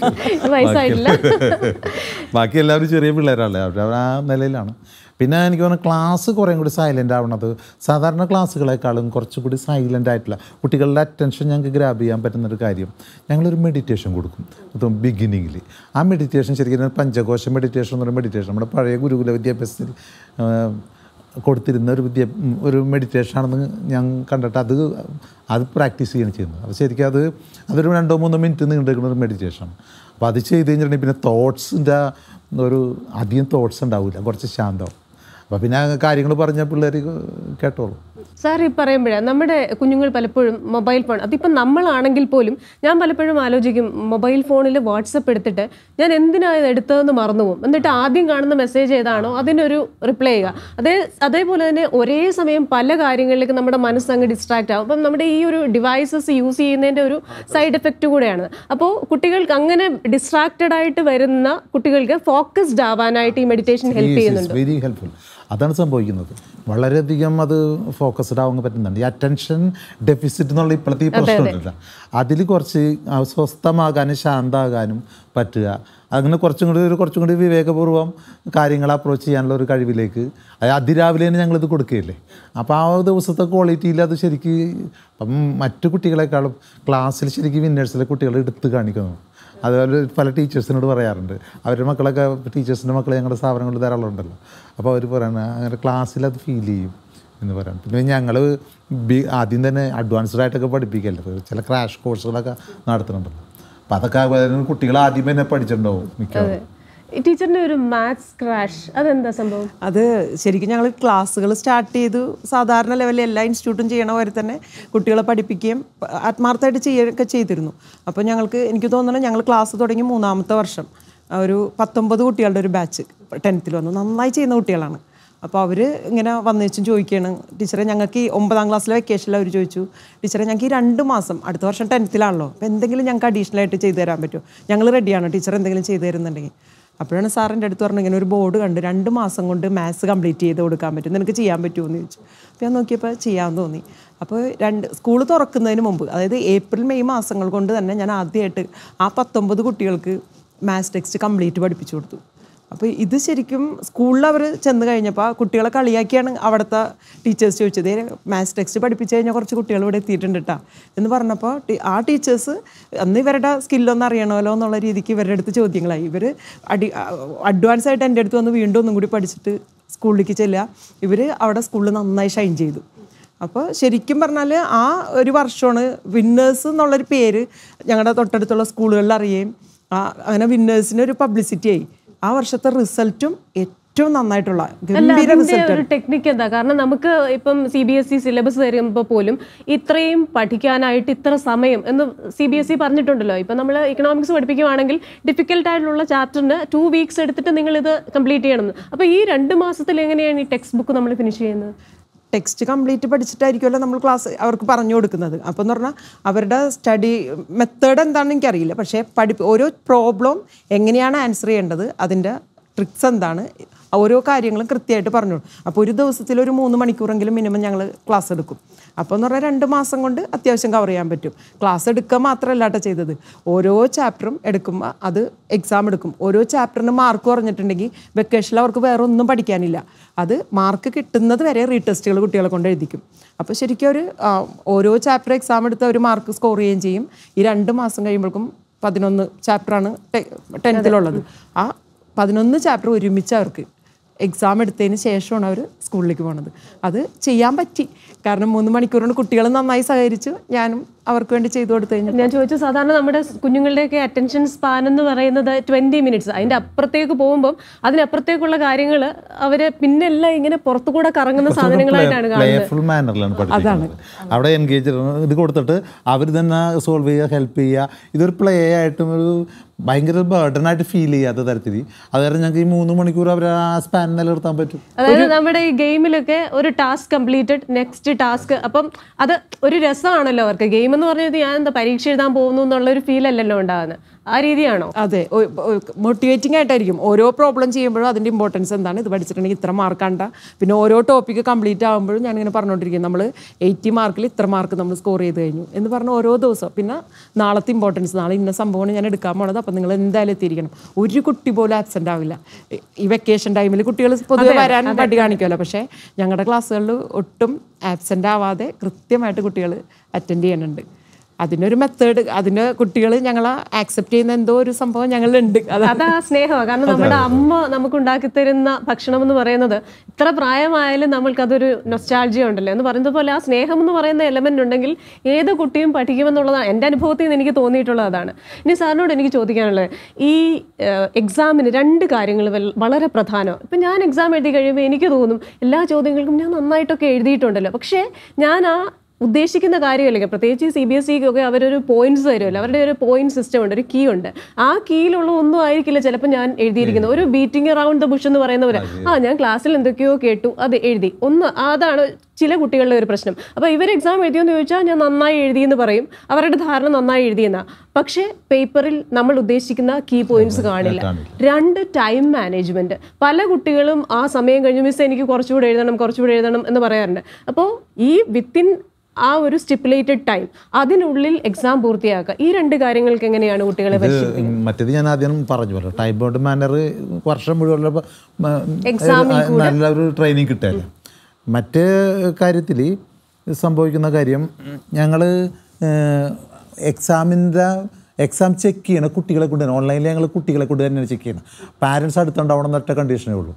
ബാക്കി എല്ലാവരും ചെറിയ പിള്ളേരല്ലേ, അവർ ആ നിലയിലാണ്. പിന്നെ എനിക്ക് തോന്നുന്നു ക്ലാസ് കുറേ കൂടി സൈലൻ്റ് ആവണത് സാധാരണ ക്ലാസ്സുകളെക്കാളും കുറച്ചുകൂടി സൈലൻ്റ് ആയിട്ടുള്ള കുട്ടികളുടെ അറ്റൻഷൻ ഞങ്ങൾക്ക് ഗ്രാബ് ചെയ്യാൻ പറ്റുന്നൊരു കാര്യം, ഞങ്ങളൊരു മെഡിറ്റേഷൻ കൊടുക്കും. അതും ബിഗിനിങ്ങിൽ ആ മെഡിറ്റേഷൻ ശരിക്കും പഞ്ചകോശ മെഡിറ്റേഷൻ എന്ന് പറയുന്ന മെഡിറ്റേഷൻ നമ്മുടെ പഴയ ഗുരുകുല വിദ്യാഭ്യാസത്തിൽ കൊടുത്തിരുന്ന ഒരു മെഡിറ്റേഷനാണെന്ന് ഞാൻ കണ്ടിട്ട് അത് പ്രാക്ടീസ് ചെയ്യാണ് ചെയ്യുന്നത്. അപ്പോൾ ശരിക്കും അതൊരു 2-3 മിനിറ്റ് നീണ്ടെടുക്കുന്ന ഒരു മെഡിറ്റേഷനാണ്. അപ്പോൾ അത് ചെയ്ത് കഴിഞ്ഞിട്ടുണ്ടെങ്കിൽ പിന്നെ തോട്ട്സിൻ്റെ അധികം തോട്ട്സ് ഉണ്ടാവില്ല, കുറച്ച് ശാന്തമാവും. അപ്പോൾ പിന്നെ കാര്യങ്ങൾ പറഞ്ഞാൽ പിള്ളേർ കേട്ടോളൂ. സാർ ഈ പറയുമ്പോഴാണ് നമ്മുടെ കുഞ്ഞുങ്ങൾ പലപ്പോഴും മൊബൈൽ ഫോൺ, അതിപ്പം നമ്മളാണെങ്കിൽ പോലും ഞാൻ പലപ്പോഴും ആലോചിക്കും, മൊബൈൽ ഫോണിൽ വാട്സപ്പ് എടുത്തിട്ട് ഞാൻ എന്തിനാണ് എടുത്തതെന്ന് മറന്നു പോകും. എന്നിട്ട് ആദ്യം കാണുന്ന മെസ്സേജ് ഏതാണോ അതിനൊരു റിപ്ലൈ ചെയ്യുക. അതേപോലെ തന്നെ ഒരേ സമയം പല കാര്യങ്ങളിലേക്ക് നമ്മുടെ മനസ്സ് അങ്ങ് ഡിസ്ട്രാക്റ്റ് ആകും. അപ്പം നമ്മുടെ ഈ ഒരു ഡിവൈസസ് യൂസ് ചെയ്യുന്നതിൻ്റെ ഒരു സൈഡ് എഫക്റ്റ് കൂടെയാണ്. അപ്പോൾ കുട്ടികൾക്ക് അങ്ങനെ ഡിസ്ട്രാക്റ്റഡ് ആയിട്ട് വരുന്ന കുട്ടികൾക്ക് ഫോക്കസ്ഡ് ആവാനായിട്ട് ഈ മെഡിറ്റേഷൻ ഹെൽപ്പ് ചെയ്യുന്നുണ്ട്. Very helpful. അതാണ് സംഭവിക്കുന്നത്. വളരെയധികം അത് ഫോക്കസ്ഡ് ആവാൻ പറ്റുന്നുണ്ട്. ഈ അറ്റൻഷൻ ഡെഫിസിറ്റ് എന്നുള്ള ഇപ്പോഴത്തെ ഈ പ്രശ്നമുണ്ടല്ല, അതിൽ കുറച്ച് സ്വസ്ഥമാകാനും ശാന്തമാകാനും പറ്റുക. അങ്ങനെ കുറച്ചും കൂടി വിവേകപൂർവ്വം കാര്യങ്ങൾ അപ്രോച്ച് ചെയ്യാനുള്ള ഒരു കഴിവിലേക്ക് അതിരാവിലെ തന്നെ ഞങ്ങളിത് കൊടുക്കുകയല്ലേ. അപ്പോൾ ആ ദിവസത്തെ ക്വാളിറ്റിയിൽ അത് ശരിക്കും അപ്പം മറ്റു കുട്ടികളെക്കാളും ക്ലാസ്സിൽ ശരിക്കും വിന്നേഴ്സിലെ കുട്ടികൾ എടുത്ത് കാണിക്കുന്നു. അതുപോലെ പല ടീച്ചേഴ്സിനോട് പറയാറുണ്ട്, അവരുടെ മക്കളൊക്കെ ടീച്ചേഴ്സിൻ്റെ മക്കളെ ഞങ്ങളുടെ സ്ഥാപനങ്ങളിൽ ധാരാളം ഉണ്ടല്ലോ. അപ്പോൾ അവർ പറയണ അങ്ങനെ ക്ലാസ്സിൽ അത് ഫീൽ ചെയ്യും എന്ന് പറയാം. പിന്നെ ഞങ്ങൾ ആദ്യം തന്നെ അഡ്വാൻസ്ഡ് ആയിട്ടൊക്കെ പഠിപ്പിക്കല്ലോ, ചില ക്രാഷ് കോഴ്സുകളൊക്കെ നടത്തുന്നുണ്ടല്ലോ. അപ്പം അതൊക്കെ കുട്ടികൾ ആദ്യമേ തന്നെ പഠിച്ചിട്ടുണ്ടാവും മിക്കവാറും. ടീച്ചറിൻ്റെ ഒരു മാത്സ് ക്രാഷ് അതെന്താ സംഭവം? അത് ശരിക്കും ഞങ്ങൾ ക്ലാസ്സുകൾ സ്റ്റാർട്ട് ചെയ്തു സാധാരണ ലെവലിൽ എല്ലാ ഇൻസ്റ്റിറ്റ്യൂട്ടും ചെയ്യണ പോലെ തന്നെ കുട്ടികളെ പഠിപ്പിക്കുകയും ആത്മാർത്ഥമായിട്ട് ചെയ്യുകയൊക്കെ ചെയ്തിരുന്നു. അപ്പോൾ എനിക്ക് തോന്നുന്നു ഞങ്ങൾ ക്ലാസ് തുടങ്ങി 3ാമത്തെ വർഷം ഒരു 19 കുട്ടികളുടെ ഒരു ബാച്ച് 10th വന്നു. നന്നായി ചെയ്യുന്ന കുട്ടികളാണ്. അപ്പോൾ അവർ ഇങ്ങനെ വന്നേച്ചും ചോദിക്കുകയാണ്, ടീച്ചറെ ഞങ്ങൾക്ക് ഈ 9ാം ക്ലാസ്സിലെ വെക്കേഷനിൽ അവർ ചോദിച്ചു, ടീച്ചറെ ഞങ്ങൾക്ക് ഈ 2 മാസം അടുത്ത വർഷം 10th അപ്പോൾ എന്തെങ്കിലും ഞങ്ങൾക്ക് അഡീഷണൽ ആയിട്ട് ചെയ്തു തരാൻ പറ്റുമോ, ഞങ്ങൾ റെഡിയാണ് ടീച്ചർ എന്തെങ്കിലും ചെയ്തു തരുന്നുണ്ടെങ്കിൽ. അപ്പോഴാണ് സാറിൻ്റെ അടുത്ത് പറഞ്ഞു ഇങ്ങനെ ഒരു ബോർഡ് കണ്ട് 2 മാസം കൊണ്ട് മാത്സ് കംപ്ലീറ്റ് ചെയ്ത് കൊടുക്കാൻ പറ്റും, നിനക്ക് ചെയ്യാൻ പറ്റുമോ എന്ന് ചോദിച്ചു. അപ്പോൾ ഞാൻ നോക്കിയപ്പോൾ ചെയ്യാമെന്ന് തോന്നി. അപ്പോൾ സ്കൂൾ തുറക്കുന്നതിന് മുമ്പ്, അതായത് ഏപ്രിൽ മെയ് മാസങ്ങൾ കൊണ്ട് തന്നെ ഞാൻ ആദ്യമായിട്ട് ആ 19 കുട്ടികൾക്ക് മാത്സ് ടെക്സ്റ്റ് കംപ്ലീറ്റ് പഠിപ്പിച്ചു കൊടുത്തു. അപ്പോൾ ഇത് ശരിക്കും സ്കൂളിൽ അവർ ചെന്ന് കഴിഞ്ഞപ്പോൾ കുട്ടികളെ കളിയാക്കിയാണ് അവിടുത്തെ ടീച്ചേഴ്സ് ചോദിച്ചത്, മാത്സ് ടെക്സ്റ്റ് പഠിപ്പിച്ച് കഴിഞ്ഞാൽ കുറച്ച് കുട്ടികൾ ഇവിടെ എത്തിയിട്ടുണ്ട് കേട്ടോ എന്ന് പറഞ്ഞപ്പോൾ ആ ടീച്ചേഴ്സ് അന്ന് ഇവരുടെ സ്കില്ലൊന്നും അറിയണമല്ലോ എന്നുള്ള രീതിക്ക് ഇവരുടെ അടുത്ത് ചോദ്യങ്ങളായി. ഇവർ അഡ്വാൻസ് ആയിട്ട് എൻ്റെ അടുത്ത് വന്ന് വീണ്ടും ഒന്നും കൂടി പഠിച്ചിട്ട് സ്കൂളിലേക്ക് ചെല്ലുക. ഇവർ അവിടെ സ്കൂളിൽ നന്നായി ഷൈൻ ചെയ്തു. അപ്പോൾ ശരിക്കും പറഞ്ഞാൽ ആ ഒരു വർഷമാണ് വിന്നേഴ്സ് എന്നുള്ളൊരു പേര് ഞങ്ങളുടെ തൊട്ടടുത്തുള്ള സ്കൂളുകളിൽ അറിയുകയും അങ്ങനെ വിന്നേഴ്സിന് ഒരു പബ്ലിസിറ്റി ആയി. ആ വർഷത്തെ റിസൾട്ടും ഏറ്റവും നന്നായിട്ടുള്ള ഗംഭീര റിസൾട്ട്. ഒരു ടെക്നിക്ക് എന്താ? കാരണം നമുക്ക് ഇപ്പം CBSE സിലബസ് തരുമ്പോൾ പോലും ഇത്രയും പഠിക്കാനായിട്ട് ഇത്ര സമയം എന്ന് CBSE പറഞ്ഞിട്ടുണ്ടല്ലോ. ഇപ്പം നമ്മൾ ഇക്കണോമിക്സ് പഠിപ്പിക്കുകയാണെങ്കിൽ ഡിഫിക്കൽട്ടായിട്ടുള്ള ചാപ്റ്ററിന് 2 വീക്സ് എടുത്തിട്ട് നിങ്ങളിത് കംപ്ലീറ്റ് ചെയ്യണം. അപ്പോൾ ഈ 2 മാസത്തിൽ എങ്ങനെയാണ് ഈ ടെക്സ്റ്റ് ബുക്ക് നമ്മൾ ഫിനിഷ് ചെയ്യുന്നത്? ടെക്സ്റ്റ് കംപ്ലീറ്റ് പഠിച്ചിട്ടായിരിക്കുമല്ലോ നമ്മൾ ക്ലാസ് അവർക്ക് പറഞ്ഞു കൊടുക്കുന്നത്. അപ്പോൾ എന്ന് പറഞ്ഞാൽ അവരുടെ സ്റ്റഡി മെത്തേഡ് എന്താണെന്ന് എനിക്കറിയില്ല, പക്ഷേ ഓരോ പ്രോബ്ലം എങ്ങനെയാണ് ആൻസർ ചെയ്യേണ്ടത്, അതിൻ്റെ ട്രിക്സ് എന്താണ്, ഓരോ കാര്യങ്ങളും കൃത്യമായിട്ട് പറഞ്ഞു. അപ്പോൾ ഒരു ദിവസത്തിൽ ഒരു 3 മണിക്കൂറെങ്കിലും മിനിമം ഞങ്ങൾ ക്ലാസ് എടുക്കും. അപ്പോൾ എന്ന് പറഞ്ഞാൽ 2 മാസം കൊണ്ട് അത്യാവശ്യം കവർ ചെയ്യാൻ പറ്റും. ക്ലാസ് എടുക്കുക മാത്രമല്ല കേട്ടോ ചെയ്തത്, ഓരോ ചാപ്റ്ററും എടുക്കുമ്പോൾ അത് എക്സാം എടുക്കും. ഓരോ ചാപ്റ്ററിന് മാർക്ക് കുറഞ്ഞിട്ടുണ്ടെങ്കിൽ വെക്കേഷനിൽ അവർക്ക് വേറെ ഒന്നും പഠിക്കാനില്ല, അത് മാർക്ക് കിട്ടുന്നത് വരെ റീടെസ്റ്റുകൾ കുട്ടികളെ കൊണ്ട് എഴുതിക്കും. അപ്പോൾ ശരിക്കും ഒരു ഓരോ ചാപ്റ്റർ എക്സാം എടുത്ത് അവർ മാർക്ക് സ്കോർ ചെയ്യുകയും ചെയ്യും. ഈ 2 മാസം കഴിയുമ്പോഴേക്കും 11 ചാപ്റ്ററാണ് 10th ആ 11 ചാപ്റ്റർ ഒരുമിച്ച് അവർക്ക് എക്സാം എടുത്തതിന് ശേഷമാണ് അവർ സ്കൂളിലേക്ക് പോകുന്നത്. അത് ചെയ്യാൻ പറ്റി, കാരണം 3 മണിക്കൂർ കൊണ്ട് കുട്ടികൾ നന്നായി സഹകരിച്ചു, ഞാനും അവർക്ക് വേണ്ടി ചെയ്തു കൊടുത്തു കഴിഞ്ഞു. ഞാൻ ചോദിച്ചു, സാധാരണ നമ്മുടെ കുഞ്ഞുങ്ങളുടെയൊക്കെ അറ്റൻഷൻ സ്പാൻ എന്ന് പറയുന്നത് 20 മിനിറ്റ്സ്, അതിൻ്റെ അപ്പുറത്തേക്ക് പോകുമ്പം അതിനപ്പുറത്തേക്കുള്ള കാര്യങ്ങൾ അവർ പിന്നെല്ലാം ഇങ്ങനെ പുറത്തുകൂടെ കറങ്ങുന്ന സാധനങ്ങളായിട്ടാണ് കാണുന്നത്. അതാണ് അവിടെ എൻഗേജ് ഇത് കൊടുത്തിട്ട് അവർ തന്നെ സോൾവ് ചെയ്യുക, ഹെൽപ്പ് ചെയ്യുക. ഇതൊരു പ്ലേ ആയിട്ടും ഒരു ഭയങ്കര ബർഡനായിട്ട് ഫീൽ ചെയ്യാത്ത തരത്തിൽ അത് കാരണം ഞങ്ങൾക്ക് ഈ 3 മണിക്കൂർ അവർ ആ സ്പാൻ നിലനിർത്താൻ പറ്റും. അതായത് നമ്മുടെ ഈ ഗെയിമിലൊക്കെ ഒരു ടാസ്ക് കംപ്ലീറ്റഡ്, നെക്സ്റ്റ് ടാസ്ക്. അപ്പം അത് ഒരു രസമാണല്ലോ അവർക്ക്. ഗെയിം എന്ന് പറഞ്ഞത് ഞാൻ എന്താ പരീക്ഷ എഴുതാൻ പോകുന്നു എന്നുള്ളൊരു ഫീൽ അല്ലല്ലോ ഉണ്ടാകുന്നത്. ആ രീതിയാണോ? അതെ, മോട്ടിവേറ്റിംഗ് ആയിട്ടായിരിക്കും. ഓരോ പ്രോബ്ലം ചെയ്യുമ്പോഴും അതിൻ്റെ ഇമ്പോർട്ടൻസ് എന്താണ്, ഇത് പഠിച്ചിട്ടുണ്ടെങ്കിൽ ഇത്ര മാർക്കാണ്ട. പിന്നെ ഓരോ ടോപ്പിക്ക് കംപ്ലീറ്റ് ആകുമ്പോഴും ഞാനിങ്ങനെ പറഞ്ഞുകൊണ്ടിരിക്കും, നമ്മൾ 80 മാർക്കിൽ ഇത്ര മാർക്ക് നമ്മൾ സ്കോർ ചെയ്ത് കഴിഞ്ഞു എന്ന് പറഞ്ഞ് ഓരോ ദിവസം. പിന്നെ നാളത്തെ ഇമ്പോർട്ടൻസ്, നാളെ ഇന്ന സംഭവമാണ് ഞാൻ എടുക്കാൻ പോണത്, അപ്പം നിങ്ങൾ എന്തായാലും എത്തിയിരിക്കണം. ഒരു കുട്ടി പോലും ആബ്സെൻ്റ് ആവില്ല. ഈ വെക്കേഷൻ ടൈമിൽ കുട്ടികൾ പൊതുവെ വരാൻ മടി കാണിക്കുമല്ലോ, പക്ഷേ ഞങ്ങളുടെ ക്ലാസ്സുകളിൽ ഒട്ടും ആബ്സെൻ്റ് ആവാതെ കൃത്യമായിട്ട് കുട്ടികൾ അറ്റൻഡ് ചെയ്യുന്നുണ്ട്. അതിനൊരു മെത്തേഡ്, അതിന് കുട്ടികൾ ഞങ്ങളെ ആക്സെപ്റ്റ് ചെയ്യുന്ന എന്തോ ഒരു സംഭവം ഞങ്ങളുണ്ട്. അതാ സ്നേഹമാണ്. കാരണം നമ്മുടെ അമ്മ നമുക്ക് ഉണ്ടാക്കി തരുന്ന ഭക്ഷണം എന്ന് പറയുന്നത് ഇത്ര പ്രായമായാലും നമ്മൾക്കതൊരു നൊസ്റ്റാൾജിയ ഉണ്ടല്ലോ എന്ന് പറയുന്നത് പോലെ ആ സ്നേഹം എന്ന് പറയുന്ന എലമെന്റ് ഉണ്ടെങ്കിൽ ഏത് കുട്ടിയും പഠിക്കുമെന്നുള്ളതാണ് എൻ്റെ അനുഭവത്തിൽ നിന്ന് എനിക്ക് തോന്നിയിട്ടുള്ളത്. അതാണ്. ഇനി സാറിനോട് എനിക്ക് ചോദിക്കാനുള്ളത്, ഈ എക്സാമിന് 2 കാര്യങ്ങൾ വളരെ പ്രധാനമാണ്. ഇപ്പം ഞാൻ എക്സാം എഴുതി കഴിയുമ്പോൾ എനിക്ക് തോന്നും എല്ലാ ചോദ്യങ്ങൾക്കും ഞാൻ നന്നായിട്ടൊക്കെ എഴുതിയിട്ടുണ്ടല്ലോ, പക്ഷേ ഞാൻ ആ ഉദ്ദേശിക്കുന്ന കാര്യമല്ലേ. പ്രത്യേകിച്ച് CBSEക്കൊക്കെ അവരൊരു പോയിന്റ്സ് തരുമല്ലോ, അവരുടെ ഒരു പോയിന്റ് സിസ്റ്റം ഉണ്ട്, ഒരു കീ ഉണ്ട്. ആ കീയിലുള്ള ഒന്നും ആയിരിക്കില്ല ചിലപ്പോൾ ഞാൻ എഴുതിയിരിക്കുന്നത്. ഒരു ബീറ്റിംഗ് അറൗണ്ട് ദ ബുഷ് എന്ന് പറയുന്ന പോലെ ഞാൻ ക്ലാസ്സിൽ എന്തൊക്കെയോ കേട്ടു അത് എഴുതി. അതാണ് ചില കുട്ടികളുടെ ഒരു പ്രശ്നം. അപ്പോൾ ഇവർ എക്സാം എഴുതിയെന്ന് ചോദിച്ചാൽ ഞാൻ നന്നായി എഴുതിയെന്ന് പറയും, അവരുടെ ധാരണ നന്നായി എഴുതിയെന്നാ. പക്ഷേ പേപ്പറിൽ നമ്മൾ ഉദ്ദേശിക്കുന്ന കീ പോയിന്റ്സ് കാണില്ല. 2 ടൈം മാനേജ്മെന്റ്. പല കുട്ടികളും ആ സമയം കഴിഞ്ഞ് മിസ് എനിക്ക് കുറച്ചുകൂടെ എഴുതണം എന്ന് പറയാറുണ്ട്. അപ്പോൾ ഈ വിത്തിൻ ആ ഒരു സ്റ്റിപ്പുലേറ്റഡ് ടൈം അതിനുള്ളിൽ എക്സാം പൂർത്തിയാക്കുക. ഈ 2 കാര്യങ്ങൾക്ക് എങ്ങനെയാണ് കുട്ടികളെ പരിശീലിപ്പിക്കുന്നത്? മറ്റേത് ഞാൻ ആദ്യം പറഞ്ഞു ടൈം ബൗണ്ട് മാനർ വർഷം മുഴുവൻ നല്ലൊരു ട്രെയിനിങ് കിട്ടില്ല. മറ്റേ കാര്യത്തിൽ സംഭവിക്കുന്ന കാര്യം, ഞങ്ങൾ എക്സാമിൻ്റെ എക്സാം ചെക്ക് ചെയ്യണം കുട്ടികളെ കൊണ്ട് തന്നെ. ഓൺലൈനിൽ ഞങ്ങൾ കുട്ടികളെ കൊണ്ട് തന്നെയാണ് ചെക്ക് ചെയ്യണം. പാരൻസ് അടുത്തുണ്ടാവണം എന്നൊറ്റ കണ്ടീഷനേ ഉള്ളൂ.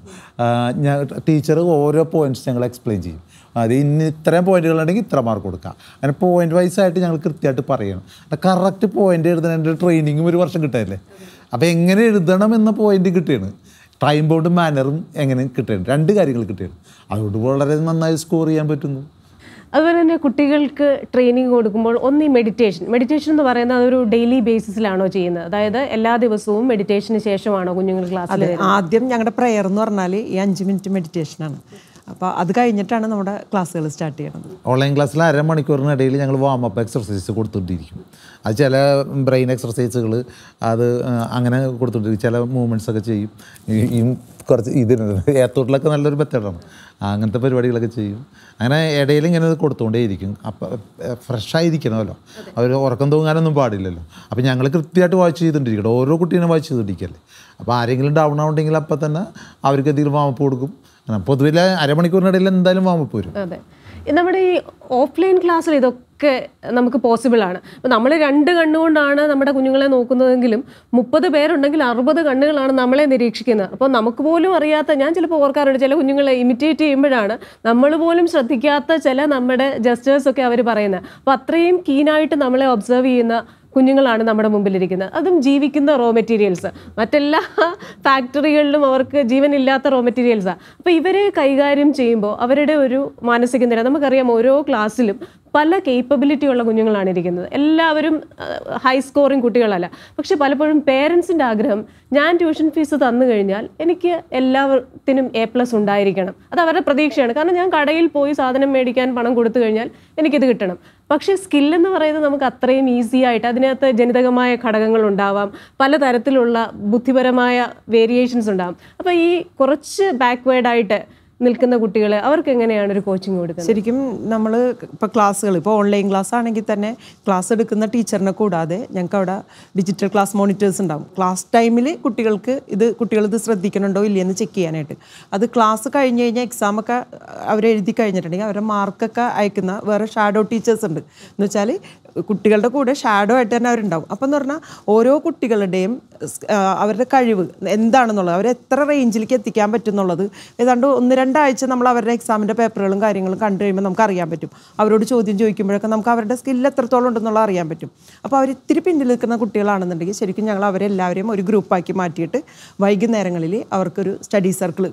ടീച്ചർ ഓരോ പോയിൻറ്റ്സ് ഞങ്ങൾ എക്സ്പ്ലെയിൻ ചെയ്യും. അത് ഇന്ന് ഇത്രയും പോയിന്റുകളുണ്ടെങ്കിൽ ഇത്ര മാർക്ക് കൊടുക്കുക. അങ്ങനെ പോയിന്റ് വൈസ് ആയിട്ട് ഞങ്ങൾ കൃത്യമായിട്ട് പറയണം. കറക്റ്റ് പോയിന്റ് എഴുതുന്നതിൻ്റെ ട്രെയിനിങ്ങും ഒരു വർഷം കിട്ടാറില്ലേ. അപ്പോൾ എങ്ങനെ എഴുതണം എന്ന പോയിന്റ് കിട്ടുകയാണ്. ടൈം ബൗണ്ടും മാനറും എങ്ങനെ കിട്ടുകയാണ്. 2 കാര്യങ്ങൾ കിട്ടുകയാണ്. അതുകൊണ്ട് വളരെ നന്നായി സ്കോർ ചെയ്യാൻ പറ്റുന്നു. അതുപോലെ തന്നെ കുട്ടികൾക്ക് ട്രെയിനിങ് കൊടുക്കുമ്പോൾ ഒന്ന് ഈ മെഡിറ്റേഷൻ എന്ന് പറയുന്നത് അതൊരു ഡെയിലി ബേസിസിലാണോ ചെയ്യുന്നത്? അതായത് എല്ലാ ദിവസവും മെഡിറ്റേഷന് ശേഷമാണോ കുഞ്ഞുങ്ങൾ ക്ലാസ്സിൽ? ആദ്യം ഞങ്ങളുടെ പ്രെയർ എന്ന് പറഞ്ഞാൽ ഈ 5 മിനിറ്റ് മെഡിറ്റേഷനാണ്. അപ്പോൾ അത് കഴിഞ്ഞിട്ടാണ് നമ്മുടെ ക്ലാസ്സുകൾ സ്റ്റാർട്ട് ചെയ്യുന്നത്. ഓൺലൈൻ ക്ലാസ്സിൽ 1/2 മണിക്കൂറിനിടയിൽ ഞങ്ങൾ വാമപ്പ് എക്സർസൈസ് കൊടുത്തുകൊണ്ടിരിക്കും. അത് ചില ബ്രെയിൻ എക്സർസൈസുകൾ അത് അങ്ങനെ കൊടുത്തുകൊണ്ടിരിക്കും. ചില മൂവ്മെൻറ്റ്സ് ഒക്കെ ചെയ്യും. ഈ കുറച്ച് ഇതിന് ഏത്തോട്ടിലൊക്കെ നല്ലൊരു മെത്തേഡാണ്. അങ്ങനത്തെ പരിപാടികളൊക്കെ ചെയ്യും. അങ്ങനെ ഇടയിൽ ഇങ്ങനെ കൊടുത്തുകൊണ്ടേയിരിക്കും. അപ്പോൾ ഫ്രഷായിരിക്കണമല്ലോ. അവർ ഉറക്കം തൂങ്ങാനൊന്നും പാടില്ലല്ലോ. അപ്പോൾ ഞങ്ങൾ കൃത്യമായിട്ട് വാച്ച് ചെയ്തുകൊണ്ടിരിക്കണം. ഓരോ കുട്ടീനെ വാച്ച് ചെയ്തുകൊണ്ടിരിക്കല്ലേ. അപ്പോൾ ആരെങ്കിലും ഡൗൺ ആവുണ്ടെങ്കിൽ അപ്പം തന്നെ അവർക്ക് എന്തെങ്കിലും വാമപ്പ് കൊടുക്കും. പൊതുവിൽ 1/2 മണിക്കൂറിനിടയിൽ എന്തായാലും വാമപ്പ് വരും. അതെ, നമ്മുടെ ഈ ഓഫ്ലൈൻ ക്ലാസ്സിൽ ഇതൊക്കെ നമുക്ക് പോസിബിൾ ആണ്. ഇപ്പോൾ നമ്മൾ 2 കണ്ണുകൊണ്ടാണ് നമ്മുടെ കുഞ്ഞുങ്ങളെ നോക്കുന്നതെങ്കിലും 30 പേരുണ്ടെങ്കിൽ 60 കണ്ണുകളാണ് നമ്മളെ നിരീക്ഷിക്കുന്നത്. അപ്പോൾ നമുക്ക് പോലും അറിയാത്ത, ഞാൻ ചിലപ്പോൾ ഓർക്കാറുണ്ട്, ചില കുഞ്ഞുങ്ങളെ ഇമിറ്റേറ്റ് ചെയ്യുമ്പോഴാണ് നമ്മൾ പോലും ശ്രദ്ധിക്കാത്ത ചില നമ്മുടെ ജസ്റ്റേഴ്സൊക്കെ അവർ പറയുന്നത്. അപ്പോൾ അത്രയും കീനായിട്ട് നമ്മളെ ഒബ്സർവ് ചെയ്യുന്ന കുഞ്ഞുങ്ങളാണ് നമ്മുടെ മുമ്പിലിരിക്കുന്നത്. അതും ജീവിക്കുന്ന റോ മെറ്റീരിയൽസ്. മറ്റെല്ലാ ഫാക്ടറികളിലും അവർക്ക് ജീവനില്ലാത്ത റോ മെറ്റീരിയൽസാണ്. അപ്പോൾ ഇവരെ കൈകാര്യം ചെയ്യുമ്പോൾ അവരുടെ ഒരു മാനസിക നില നമുക്കറിയാം. ഓരോ ക്ലാസ്സിലും പല കേപ്പബിലിറ്റി ഉള്ള കുഞ്ഞുങ്ങളാണ് ഇരിക്കുന്നത്. എല്ലാവരും ഹൈ സ്കോറിങ് കുട്ടികളല്ല. പക്ഷെ പലപ്പോഴും പേരൻസിൻ്റെ ആഗ്രഹം, ഞാൻ ട്യൂഷൻ ഫീസ് തന്നു കഴിഞ്ഞാൽ എനിക്ക് എല്ലാത്തിനും A+ ഉണ്ടായിരിക്കണം. അത് അവരുടെ പ്രതീക്ഷയാണ്. കാരണം ഞാൻ കടയിൽ പോയി സാധനം മേടിക്കാൻ പണം കൊടുത്തു കഴിഞ്ഞാൽ എനിക്കിത് കിട്ടണം. പക്ഷേ സ്കില്ലെന്ന് പറയുന്നത് നമുക്ക് അത്രയും ഈസി ആയിട്ട്, അതിനകത്ത് ജനിതകമായ ഘടകങ്ങൾ ഉണ്ടാവാം, പലതരത്തിലുള്ള ബുദ്ധിപരമായ വേരിയേഷൻസ് ഉണ്ടാകും. അപ്പോൾ ഈ കുറച്ച് ബാക്ക്വേർഡായിട്ട് നിൽക്കുന്ന കുട്ടികളെ അവർക്ക് എങ്ങനെയാണ് ഒരു കോച്ചിങ് കൊടുക്കുന്നത്? ശരിക്കും നമ്മൾ ഇപ്പോൾ ക്ലാസ്സുകൾ, ഇപ്പോൾ ഓൺലൈൻ ക്ലാസ് ആണെങ്കിൽ തന്നെ ക്ലാസ് എടുക്കുന്ന ടീച്ചറിനെ കൂടാതെ ഞങ്ങൾക്ക് അവിടെ ഡിജിറ്റൽ ക്ലാസ് മോണിറ്റേഴ്സ് ഉണ്ടാകും. ക്ലാസ് ടൈമിൽ കുട്ടികൾ ഇത് ശ്രദ്ധിക്കണുണ്ടോ ഇല്ലയെന്ന് ചെക്ക് ചെയ്യാനായിട്ട്. അത് ക്ലാസ് കഴിഞ്ഞ് കഴിഞ്ഞാൽ എക്സാമൊക്കെ അവരെഴുതി കഴിഞ്ഞിട്ടുണ്ടെങ്കിൽ അവരുടെ മാർക്കൊക്കെ അയക്കുന്ന വേറെ ഷാഡോ ടീച്ചേഴ്സ് ഉണ്ട്. എന്ന് വെച്ചാൽ കുട്ടികളുടെ കൂടെ ഷാഡോ ആയിട്ട് തന്നെ അവരുണ്ടാവും. അപ്പം എന്ന് പറഞ്ഞാൽ ഓരോ കുട്ടികളുടെയും അവരുടെ കഴിവ് എന്താണെന്നുള്ളത്, അവരെ എത്ര റേഞ്ചിലേക്ക് എത്തിക്കാൻ പറ്റും എന്നുള്ളത് ഏതാണ്ട് 1-2 ആഴ്ച നമ്മൾ അവരുടെ എക്സാമിൻ്റെ പേപ്പറുകളും കാര്യങ്ങളും കണ്ടു കഴിയുമ്പോൾ നമുക്ക് അറിയാൻ പറ്റും. അവരോട് ചോദ്യം ചോദിക്കുമ്പോഴൊക്കെ നമുക്ക് അവരുടെ സ്കില്ല് എത്രത്തോളം ഉണ്ടെന്നുള്ളത് അറിയാൻ പറ്റും. അപ്പോൾ അവർ ഇത്തിരി പിന്നിൽ നിൽക്കുന്ന കുട്ടികളാണെന്നുണ്ടെങ്കിൽ ശരിക്കും ഞങ്ങൾ അവരെല്ലാവരെയും ഒരു ഗ്രൂപ്പാക്കി മാറ്റിയിട്ട് വൈകുന്നേരങ്ങളിൽ അവർക്കൊരു സ്റ്റഡി സർക്കിൾ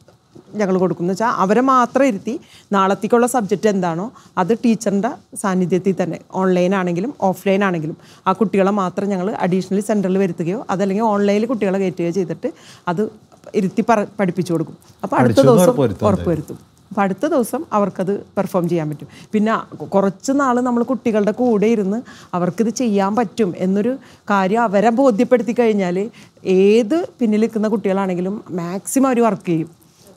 ഞങ്ങൾ കൊടുക്കുന്നത് വെച്ചാൽ അവരെ മാത്രം ഇരുത്തി നാളത്തേക്കുള്ള സബ്ജക്റ്റ് എന്താണോ അത് ടീച്ചറിൻ്റെ സാന്നിധ്യത്തിൽ തന്നെ, ഓൺലൈൻ ആണെങ്കിലും ഓഫ്ലൈൻ ആണെങ്കിലും ആ കുട്ടികളെ മാത്രം ഞങ്ങൾ അഡീഷണലി സെൻറ്ററിൽ വരുത്തുകയോ അതല്ലെങ്കിൽ ഓൺലൈനിൽ കുട്ടികളെ കയറ്റുകയോ ചെയ്തിട്ട് അത് ഇരുത്തി പഠിപ്പിച്ചു കൊടുക്കും. അപ്പോൾ അടുത്ത ദിവസം ഉറപ്പുവരുത്തും. അപ്പോൾ അടുത്ത ദിവസം അവർക്കത് പെർഫോം ചെയ്യാൻ പറ്റും. പിന്നെ കുറച്ച് നാൾ നമ്മൾ കുട്ടികളുടെ കൂടെ ഇരുന്ന് അവർക്കിത് ചെയ്യാൻ പറ്റും എന്നൊരു കാര്യം അവരെ ബോധ്യപ്പെടുത്തി കഴിഞ്ഞാൽ ഏത് പിന്നിൽ നിൽക്കുന്ന കുട്ടികളാണെങ്കിലും മാക്സിമം അവർ വർക്ക് ചെയ്യും.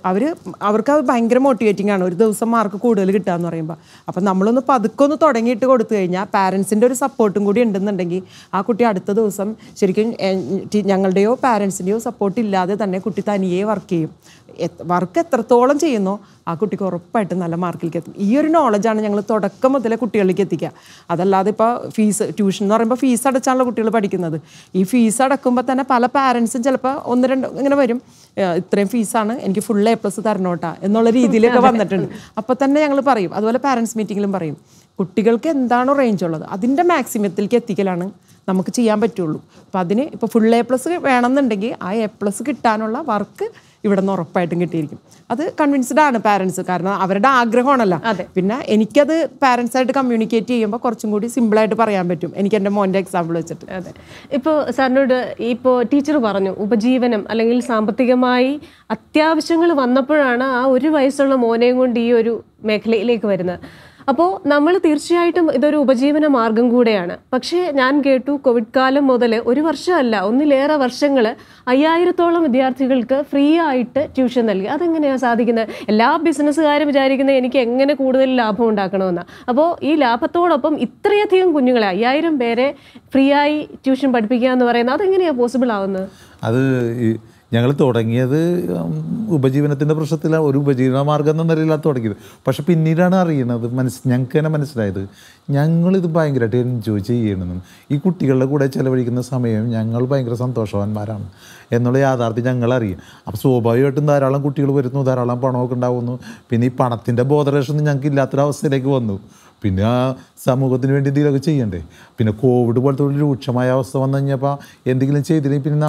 അവർക്ക് അത് ഭയങ്കര മോട്ടിവേറ്റിംഗ് ആണ്. ഒരു ദിവസം മാർക്ക് കൂടുതൽ കിട്ടുക എന്ന് പറയുമ്പോൾ. അപ്പം നമ്മളൊന്ന് പതുക്കെ തുടങ്ങിയിട്ട് കൊടുത്തു കഴിഞ്ഞാൽ പാരൻസിൻ്റെ ഒരു സപ്പോർട്ടും കൂടി ഉണ്ടെന്നുണ്ടെങ്കിൽ ആ കുട്ടി അടുത്ത ദിവസം ശരിക്കും ഞങ്ങളുടെയോ പാരൻസിൻ്റെയോ സപ്പോർട്ട് ഇല്ലാതെ തന്നെ കുട്ടി തനിയെ വർക്ക് ചെയ്യും. വർക്ക് എത്രത്തോളം ചെയ്യുന്നോ ആ കുട്ടിക്ക് ഉറപ്പായിട്ടും നല്ല മാർക്കിലേക്ക് എത്തും. ഈ ഒരു നോളജാണ് ഞങ്ങൾ തുടക്കം മുതലേ കുട്ടികളിലേക്ക് എത്തിക്കുക. അതല്ലാതെ ഇപ്പോൾ ട്യൂഷൻ എന്ന് പറയുമ്പോൾ ഫീസ് അടച്ചാണല്ലോ കുട്ടികൾ പഠിക്കുന്നത്. ഈ ഫീസ് അടക്കുമ്പോൾ തന്നെ പല പാരൻസും ചിലപ്പോൾ 1-2 ഇങ്ങനെ വരും, ഇത്രയും ഫീസാണ് എനിക്ക് ഫുൾ A+ തരണോട്ടാ എന്നുള്ള രീതിയിലൊക്കെ വന്നിട്ടുണ്ട്. അപ്പോൾ തന്നെ ഞങ്ങൾ പറയും, അതുപോലെ പാരൻസ് മീറ്റിങ്ങിലും പറയും, കുട്ടികൾക്ക് എന്താണോ റേഞ്ച് ഉള്ളത് അതിൻ്റെ മാക്സിമത്തിലേക്ക് എത്തിക്കലാണ് നമുക്ക് ചെയ്യാൻ പറ്റുള്ളൂ. അപ്പോൾ അതിന് ഇപ്പോൾ ഫുൾ A+ വേണമെന്നുണ്ടെങ്കിൽ ആ A+ കിട്ടാനുള്ള വർക്ക് ഇവിടെ നിന്ന് ഉറപ്പായിട്ടും കിട്ടിയിരിക്കും. അത് കൺവിൻസ്ഡ് ആണ് പാരൻസ്, കാരണം അവരുടെ ആഗ്രഹമാണല്ലോ. പിന്നെ എനിക്കത് പാരൻസായിട്ട് കമ്മ്യൂണിക്കേറ്റ് ചെയ്യുമ്പോൾ കുറച്ചും കൂടി സിമ്പിളായിട്ട് പറയാൻ പറ്റും, എനിക്ക് എൻ്റെ മോൻ്റെ എക്സാമ്പിൾ വെച്ചിട്ട്. അതെ, ഇപ്പോൾ സാറിനോട് ഇപ്പോൾ ടീച്ചർ പറഞ്ഞു ഉപജീവനം അല്ലെങ്കിൽ സാമ്പത്തികമായി അത്യാവശ്യങ്ങൾ വന്നപ്പോഴാണ് ആ 1 വയസ്സുള്ള മോനെയും കൊണ്ട് ഈ ഒരു മേഖലയിലേക്ക് വരുന്നത്. അപ്പോൾ നമ്മൾ തീർച്ചയായിട്ടും ഇതൊരു ഉപജീവന മാർഗം കൂടെയാണ്. പക്ഷേ ഞാൻ കേട്ടു കോവിഡ് കാലം മുതൽ 1 വർഷമല്ല 1-ലേറെ വർഷങ്ങൾ 5000-ഓളം വിദ്യാർത്ഥികൾക്ക് ഫ്രീ ആയിട്ട് ട്യൂഷൻ നൽകി. അതെങ്ങനെയാണ് സാധിക്കുന്നത്? എല്ലാ ബിസിനസ്സുകാരും വിചാരിക്കുന്നത് എനിക്ക് എങ്ങനെ കൂടുതൽ ലാഭം ഉണ്ടാക്കണമെന്നാണ്. അപ്പോൾ ഈ ലാഭത്തോടൊപ്പം ഇത്രയധികം കുഞ്ഞുങ്ങളെ 5000 പേരെ ഫ്രീ ആയി ട്യൂഷൻ പഠിപ്പിക്കുക എന്ന് പറയുന്നത് അതെങ്ങനെയാണ് പോസിബിൾ ആവുന്നത്? അത് ഞങ്ങൾ തുടങ്ങിയത് ഉപജീവനത്തിൻ്റെ പ്രശ്നത്തിലാണ്, ഒരു ഉപജീവന മാർഗം എന്ന നിലയിലാണ് തുടങ്ങിയത്. പക്ഷെ പിന്നീടാണ് അറിയുന്നത്, ഞങ്ങൾക്ക് തന്നെ മനസ്സിലായത് ഞങ്ങളിത് ഭയങ്കരമായിട്ട് എൻജോയ് ചെയ്യണമെന്നും ഈ കുട്ടികളുടെ കൂടെ ചിലവഴിക്കുന്ന സമയം ഞങ്ങൾ ഭയങ്കര സന്തോഷവാന്മാരാണ് എന്നുള്ള യാഥാർത്ഥ്യം ഞങ്ങളറിയും. അപ്പോൾ സ്വാഭാവികമായിട്ടും ധാരാളം കുട്ടികൾ വരുന്നു, ധാരാളം പണമൊക്കെ ഉണ്ടാകുന്നു. പിന്നെ ഈ പണത്തിൻ്റെ ബോധറേഷൻ ഞങ്ങൾക്ക് ഇല്ലാത്തൊരവസ്ഥയിലേക്ക് വന്നു. പിന്നെ ആ സമൂഹത്തിന് വേണ്ടി എന്തെങ്കിലുമൊക്കെ ചെയ്യണ്ടേ. പിന്നെ കോവിഡ് പോലത്തെ ഒരു രൂക്ഷമായ അവസ്ഥ വന്നു കഴിഞ്ഞപ്പോൾ എന്തെങ്കിലും ചെയ്തില്ലെങ്കിൽ പിന്നെ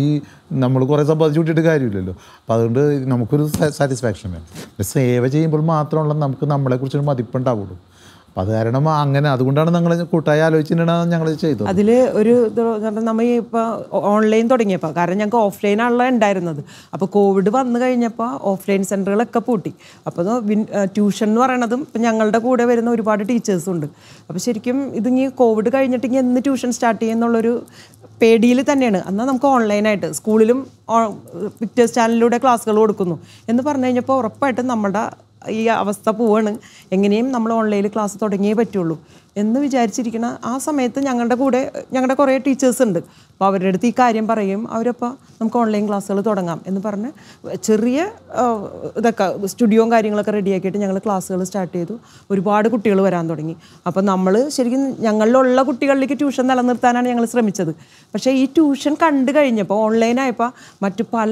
നമ്മൾ കുറേ സമ്പാദിച്ചു വിട്ടിട്ട് കാര്യമില്ലല്ലോ. അപ്പോൾ അതുകൊണ്ട് നമുക്കൊരു സാറ്റിസ്ഫാക്ഷൻ വേണം. സേവ ചെയ്യുമ്പോൾ മാത്രമുള്ള നമുക്ക് നമ്മളെക്കുറിച്ചൊരു മതിപ്പുണ്ടാവുള്ളൂ. അപ്പോൾ അത് കാരണം അങ്ങനെ അതുകൊണ്ടാണ് ഞങ്ങൾ കൂട്ടായി ആലോചിച്ചിട്ടാണ് ഞങ്ങൾ ചെയ്തത്. അതിൽ ഒരു നമ്മൾ ഇപ്പോൾ ഓൺലൈൻ തുടങ്ങിയപ്പോൾ, കാരണം ഞങ്ങൾക്ക് ഓഫ്ലൈനാണല്ലോ ഉണ്ടായിരുന്നത്. അപ്പോൾ കോവിഡ് വന്നു കഴിഞ്ഞപ്പോൾ ഓഫ്ലൈൻ സെൻറ്ററുകളൊക്കെ പൂട്ടി. അപ്പോൾ ട്യൂഷൻ എന്ന് പറയണതും ഇപ്പം ഞങ്ങളുടെ കൂടെ വരുന്ന ഒരുപാട് ടീച്ചേഴ്സും ഉണ്ട്. അപ്പോൾ ശരിക്കും ഇതിങ്ങി കോവിഡ് കഴിഞ്ഞിട്ടെങ്കിൽ എന്ന് ട്യൂഷൻ സ്റ്റാർട്ട് ചെയ്യുന്നുള്ളൊരു പേടിയിൽ തന്നെയാണ്. എന്നാൽ നമുക്ക് ഓൺലൈനായിട്ട് സ്കൂളിലും പിക്ചേഴ്സ് ചാനലിലൂടെ ക്ലാസ്സുകൾ കൊടുക്കുന്നു എന്ന് പറഞ്ഞു കഴിഞ്ഞപ്പോൾ ഉറപ്പായിട്ടും നമ്മുടെ ഈ അവസ്ഥ പോവാണ്. എങ്ങനെയും നമ്മൾ ഓൺലൈനിൽ ക്ലാസ് തുടങ്ങിയേ പറ്റുള്ളൂ എന്ന് വിചാരിച്ചിരിക്കുന്ന ആ സമയത്ത് ഞങ്ങളുടെ കുറേ ടീച്ചേഴ്സ് ഉണ്ട്. അപ്പോൾ അവരുടെ അടുത്ത് ഈ കാര്യം പറയും. അവരപ്പോൾ നമുക്ക് ഓൺലൈൻ ക്ലാസ്സുകൾ തുടങ്ങാം എന്ന് പറഞ്ഞ് ചെറിയ ഇതൊക്കെ സ്റ്റുഡിയോയും കാര്യങ്ങളൊക്കെ റെഡിയാക്കിയിട്ട് ഞങ്ങൾ ക്ലാസ്സുകൾ സ്റ്റാർട്ട് ചെയ്തു. ഒരുപാട് കുട്ടികൾ വരാൻ തുടങ്ങി. അപ്പോൾ നമ്മൾ ശരിക്കും ഞങ്ങളിലുള്ള കുട്ടികളിലേക്ക് ട്യൂഷൻ നിലനിർത്താനാണ് ഞങ്ങൾ ശ്രമിച്ചത്. പക്ഷേ ഈ ട്യൂഷൻ കണ്ടു കഴിഞ്ഞപ്പോൾ ഓൺലൈനായപ്പോൾ മറ്റു പല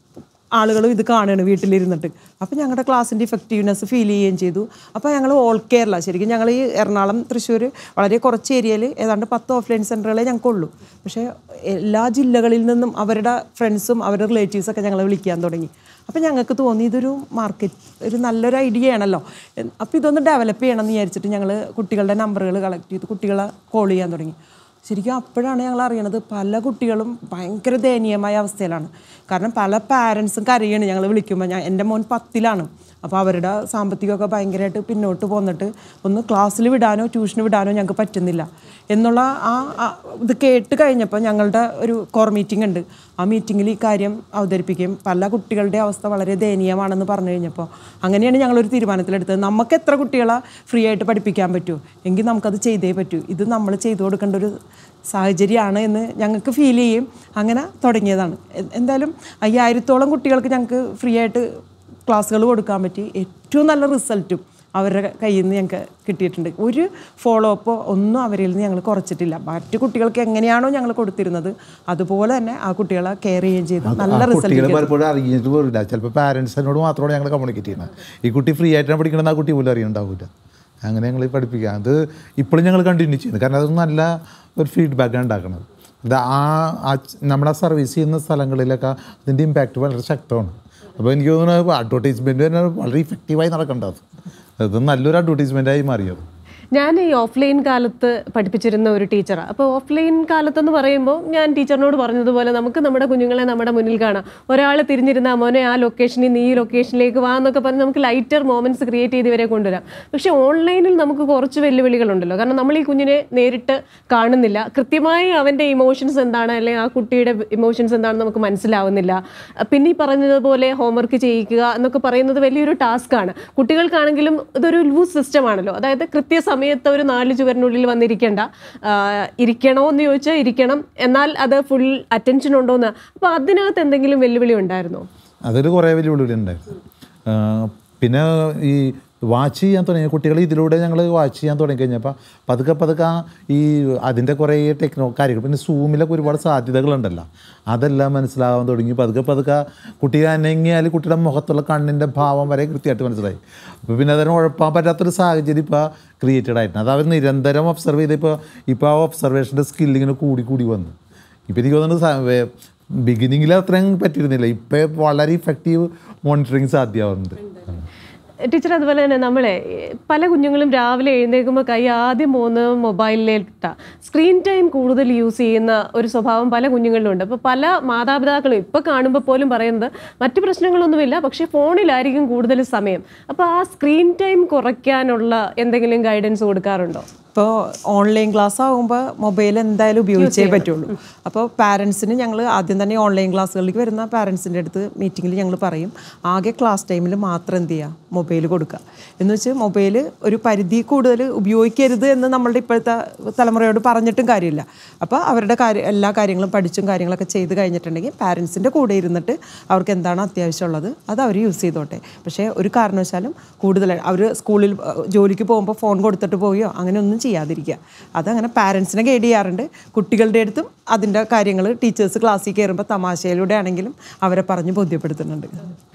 ആളുകളും ഇത് കാണുകയാണ് വീട്ടിലിരുന്നിട്ട്. അപ്പോൾ ഞങ്ങളുടെ ക്ലാസ്സിൻ്റെ ഇഫക്റ്റീവ്നെസ് ഫീൽ ചെയ്യുകയും ചെയ്തു. അപ്പോൾ ഞങ്ങൾ ഓൾ കേരള, ശരിക്കും ഞങ്ങൾ ഈ എറണാകുളം, തൃശ്ശൂർ വളരെ കുറച്ച് ഏരിയയിൽ ഏതാണ്ട് 10 ഓഫ്ലൈൻ സെൻറ്ററുകളെ ഞങ്ങൾക്കുള്ളൂ. പക്ഷേ എല്ലാ ജില്ലകളിൽ നിന്നും അവരുടെ ഫ്രണ്ട്സും അവരുടെ റിലേറ്റീവ്സൊക്കെ ഞങ്ങളെ വിളിക്കാൻ തുടങ്ങി. അപ്പോൾ ഞങ്ങൾക്ക് തോന്നി ഇതൊരു ഒരു നല്ലൊരു ഐഡിയ ആണല്ലോ. അപ്പോൾ ഇതൊന്ന് ഡെവലപ്പ് ചെയ്യണമെന്ന് വിചാരിച്ചിട്ട് ഞങ്ങൾ കുട്ടികളുടെ നമ്പറുകൾ കളക്ട് ചെയ്ത് കുട്ടികളെ കോൾ ചെയ്യാൻ തുടങ്ങി. ശരിക്കും അപ്പോഴാണ് ഞങ്ങൾ അറിയണത് പല കുട്ടികളും ഭയങ്കര ദയനീയമായ അവസ്ഥയിലാണ്. കാരണം പല പാരൻസും കരയാണ് ഞങ്ങൾ വിളിക്കുമ്പോൾ. എൻ്റെ മോൻ 10ലാണ്. അപ്പോൾ അവരുടെ സാമ്പത്തികമൊക്കെ ഭയങ്കരമായിട്ട് പിന്നോട്ട് പോന്നിട്ട് ഒന്ന് ക്ലാസ്സിൽ വിടാനോ ട്യൂഷന് വിടാനോ ഞങ്ങൾക്ക് പറ്റുന്നില്ല എന്നുള്ള ഇത് കേട്ട് കഴിഞ്ഞപ്പോൾ ഞങ്ങളുടെ ഒരു കോർ മീറ്റിംഗ് ഉണ്ട്. ആ മീറ്റിങ്ങിൽ ഈ കാര്യം അവതരിപ്പിക്കുകയും പല കുട്ടികളുടെ അവസ്ഥ വളരെ ദയനീയമാണെന്ന് പറഞ്ഞു കഴിഞ്ഞപ്പോൾ അങ്ങനെയാണ് ഞങ്ങളൊരു തീരുമാനത്തിലെടുത്തത്. നമുക്ക് എത്ര കുട്ടികളെ ഫ്രീ ആയിട്ട് പഠിപ്പിക്കാൻ പറ്റുമോ എങ്കിൽ നമുക്കത് ചെയ്തേ പറ്റൂ. ഇത് നമ്മൾ ചെയ്തു കൊടുക്കേണ്ട ഒരു സാഹചര്യമാണ് എന്ന് ഞങ്ങൾക്ക് ഫീൽ ചെയ്യും. അങ്ങനെ തുടങ്ങിയതാണ്. എന്തായാലും 5000-ഓളം കുട്ടികൾക്ക് ഞങ്ങൾക്ക് ഫ്രീ ആയിട്ട് ക്ലാസ്സുകൾ കൊടുക്കാൻ പറ്റി. ഏറ്റവും നല്ല റിസൾട്ടും അവരുടെ കയ്യിൽ നിന്ന് ഞങ്ങൾക്ക് കിട്ടിയിട്ടുണ്ട്. ഒരു ഫോളോ അപ്പോ ഒന്നും അവരിൽ നിന്ന് ഞങ്ങൾ കുറച്ചിട്ടില്ല. മറ്റു കുട്ടികൾക്ക് എങ്ങനെയാണോ ഞങ്ങൾ കൊടുത്തിരുന്നത് അതുപോലെ തന്നെ ആ കുട്ടികളെ കെയർ ചെയ്യുകയും ചെയ്തു. നല്ല റിസൾട്ട് പലപ്പോഴും അറിഞ്ഞിട്ട് പോലില്ല. ചിലപ്പോൾ പാരൻസിനോട് മാത്രമാണ് ഞങ്ങൾ കമ്മ്യൂണിക്കേറ്റ് ചെയ്യുന്നത്. ഈ കുട്ടി ഫ്രീ ആയിട്ടാണ് പഠിക്കണമെന്ന് ആ കുട്ടി പോലും അറിയുന്നുണ്ടാവില്ല. അങ്ങനെ ഞങ്ങൾ പഠിപ്പിക്കുക. അത് ഇപ്പോഴും ഞങ്ങൾ കണ്ടിന്യൂ ചെയ്യുന്നത്. കാരണം അത് നല്ല ഒരു ഫീഡ്ബാക്കാണ് ഉണ്ടാക്കുന്നത്. നമ്മുടെ സർവീസ് ചെയ്യുന്ന സ്ഥലങ്ങളിലൊക്കെ അതിൻ്റെ ഇമ്പാക്റ്റ് വളരെ ശക്തമാണ്. അപ്പോൾ എനിക്ക് തോന്നുന്നത് അഡ്വർടൈസ്മെൻറ്റ് തന്നെ വളരെ ഇഫക്റ്റീവായി നടക്കേണ്ടത്. അത് നല്ലൊരു അഡ്വർടൈസ്മെൻറ്റായി മാറിയത്. ഞാൻ ഈ ഓഫ്ലൈൻ കാലത്ത് പഠിപ്പിച്ചിരുന്ന ഒരു ടീച്ചറാണ്. അപ്പോൾ ഓഫ്ലൈൻ കാലത്തെന്ന് പറയുമ്പോൾ ഞാൻ ടീച്ചറിനോട് പറഞ്ഞതുപോലെ നമുക്ക് നമ്മുടെ കുഞ്ഞുങ്ങളെ നമ്മുടെ മുന്നിൽ കാണാം. ഒരാൾ തിരിഞ്ഞിരുന്ന മോനെ ആ ലൊക്കേഷനിൽ നിന്ന് ഈ ലൊക്കേഷനിലേക്ക് വാ എന്നൊക്കെ പറഞ്ഞ് നമുക്ക് ലൈറ്റർ മൊമെൻറ്റ്സ് ക്രിയേറ്റ് ചെയ്ത് ഇവരെ കൊണ്ടുവരാം. പക്ഷേ ഓൺലൈനിൽ നമുക്ക് കുറച്ച് വെല്ലുവിളികളുണ്ടല്ലോ. കാരണം നമ്മൾ ഈ കുഞ്ഞിനെ നേരിട്ട് കാണുന്നില്ല. കൃത്യമായി അവൻ്റെ ഇമോഷൻസ് എന്താണ് അല്ലെങ്കിൽ ആ കുട്ടിയുടെ ഇമോഷൻസ് എന്താണെന്ന് നമുക്ക് മനസ്സിലാവുന്നില്ല. പിന്നെ ഈ പറഞ്ഞതുപോലെ ഹോംവർക്ക് ചെയ്യിക്കുക എന്നൊക്കെ പറയുന്നത് വലിയൊരു ടാസ്ക്കാണ്. കുട്ടികൾക്കാണെങ്കിലും ഇതൊരു ലൂസ് സിസ്റ്റമാണല്ലോ. അതായത് സമയത്ത് ഒരു 4 ചുവരിനുള്ളിൽ വന്നിരിക്കേണ്ട, ഇരിക്കണോ എന്ന് ചോദിച്ചാൽ ഇരിക്കണം, എന്നാൽ അത് ഫുൾ അറ്റൻഷൻ ഉണ്ടോയെന്ന്. അപ്പോൾ അതിനകത്ത് എന്തെങ്കിലും വെല്ലുവിളി ഉണ്ടായിരുന്നോ? അതൊരു കുറേ വെല്ലുവിളി ഉണ്ടായിരുന്നു. പിന്നെ ഈ വാച്ച് ചെയ്യാൻ തുടങ്ങിയ കുട്ടികൾ ഇതിലൂടെ ഞങ്ങൾ വാച്ച് ചെയ്യാൻ തുടങ്ങിക്കഴിഞ്ഞപ്പോൾ പതുക്കെ ഈ അതിൻ്റെ കുറേ കാര്യങ്ങൾ, പിന്നെ സൂമിലൊക്കെ ഒരുപാട് സാധ്യതകളുണ്ടല്ലോ, അതെല്ലാം മനസ്സിലാകാൻ തുടങ്ങി. പതുക്കെ കുട്ടി അനങ്ങിയാൽ കുട്ടിയുടെ മുഖത്തുള്ള കണ്ണിൻ്റെ ഭാവം വരെ കൃത്യമായിട്ട് മനസ്സിലായി. അപ്പോൾ പിന്നെ അതിന് ഉഴപ്പാൻ പറ്റാത്തൊരു സാഹചര്യം ഇപ്പോൾ ക്രിയേറ്റഡ് ആയിട്ടുണ്ട്. അത് അവർ നിരന്തരം ഒബ്സർവ് ചെയ്ത് ഇപ്പോൾ ആ ഒബ്സർവേഷൻ്റെ സ്കില്ലിങ്ങനെ കൂടി വന്നു. ഇപ്പോൾ എനിക്ക് തോന്നുന്നത് ബിഗിനിങ്ങിൽ അത്രയും പറ്റിയിരുന്നില്ല. ഇപ്പോൾ വളരെ ഇഫക്റ്റീവ് മോണിറ്ററിങ് സാധ്യമാവുന്നുണ്ട്. ടീച്ചർ, അതുപോലെ തന്നെ നമ്മളെ പല കുഞ്ഞുങ്ങളും രാവിലെ എഴുന്നേൽക്കുമ്പോൾ കൈ ആദ്യം പോകുന്നത് മൊബൈലിലേട്ടാണ്. സ്ക്രീൻ ടൈം കൂടുതൽ യൂസ് ചെയ്യുന്ന ഒരു സ്വഭാവം പല കുഞ്ഞുങ്ങളിലുണ്ട്. അപ്പോൾ പല മാതാപിതാക്കളും ഇപ്പോൾ കാണുമ്പോൾ പോലും പറയുന്നത് മറ്റു പ്രശ്നങ്ങളൊന്നുമില്ല, പക്ഷേ ഫോണിലായിരിക്കും കൂടുതൽ സമയം. അപ്പോൾ ആ സ്ക്രീൻ ടൈം കുറയ്ക്കാനുള്ള എന്തെങ്കിലും ഗൈഡൻസ് കൊടുക്കാറുണ്ടോ? ഇപ്പോൾ ഓൺലൈൻ ക്ലാസ് ആകുമ്പോൾ മൊബൈൽ എന്തായാലും ഉപയോഗിച്ചേ പറ്റുള്ളൂ. അപ്പോൾ പാരൻസിന് ഞങ്ങൾ ആദ്യം തന്നെ ഓൺലൈൻ ക്ലാസ്സുകളിലേക്ക് വരുന്ന പാരൻസിൻ്റെ അടുത്ത് മീറ്റിങ്ങിൽ ഞങ്ങൾ പറയും, ആകെ ക്ലാസ് ടൈമിൽ മാത്രം എന്ത് ചെയ്യുക, മൊബൈൽ കൊടുക്കുക. എന്ന് വെച്ച് മൊബൈൽ ഒരു പരിധി കൂടുതൽ ഉപയോഗിക്കരുത് എന്ന് നമ്മളുടെ ഇപ്പോഴത്തെ തലമുറയോട് പറഞ്ഞിട്ടും കാര്യമില്ല. അപ്പോൾ അവരുടെ എല്ലാ കാര്യങ്ങളും പഠിച്ചും കാര്യങ്ങളൊക്കെ ചെയ്ത് കഴിഞ്ഞിട്ടുണ്ടെങ്കിൽ പാരൻസിൻ്റെ കൂടെ ഇരുന്നിട്ട് അവർക്ക് എന്താണ് അത്യാവശ്യമുള്ളത് അത് അവർ യൂസ് ചെയ്തോട്ടെ. പക്ഷേ ഒരു കാരണവശാലും കൂടുതൽ അവർ സ്കൂളിൽ ജോലിക്ക് പോകുമ്പോൾ ഫോൺ കൊടുത്തിട്ട് പോവുകയോ അങ്ങനെ ഒന്നും ചെയ്യാതിരിക്കുക. അതങ്ങനെ പാരൻസിനെ ഗൈഡ് ചെയ്യാറുണ്ട്. കുട്ടികളുടെ അടുത്തും അതിൻ്റെ കാര്യങ്ങൾ ടീച്ചേഴ്സ് ക്ലാസ്സിൽ കയറുമ്പോൾ തമാശയിലൂടെ ആണെങ്കിലും അവരെ പറഞ്ഞ് ബോധ്യപ്പെടുത്തുന്നുണ്ട്.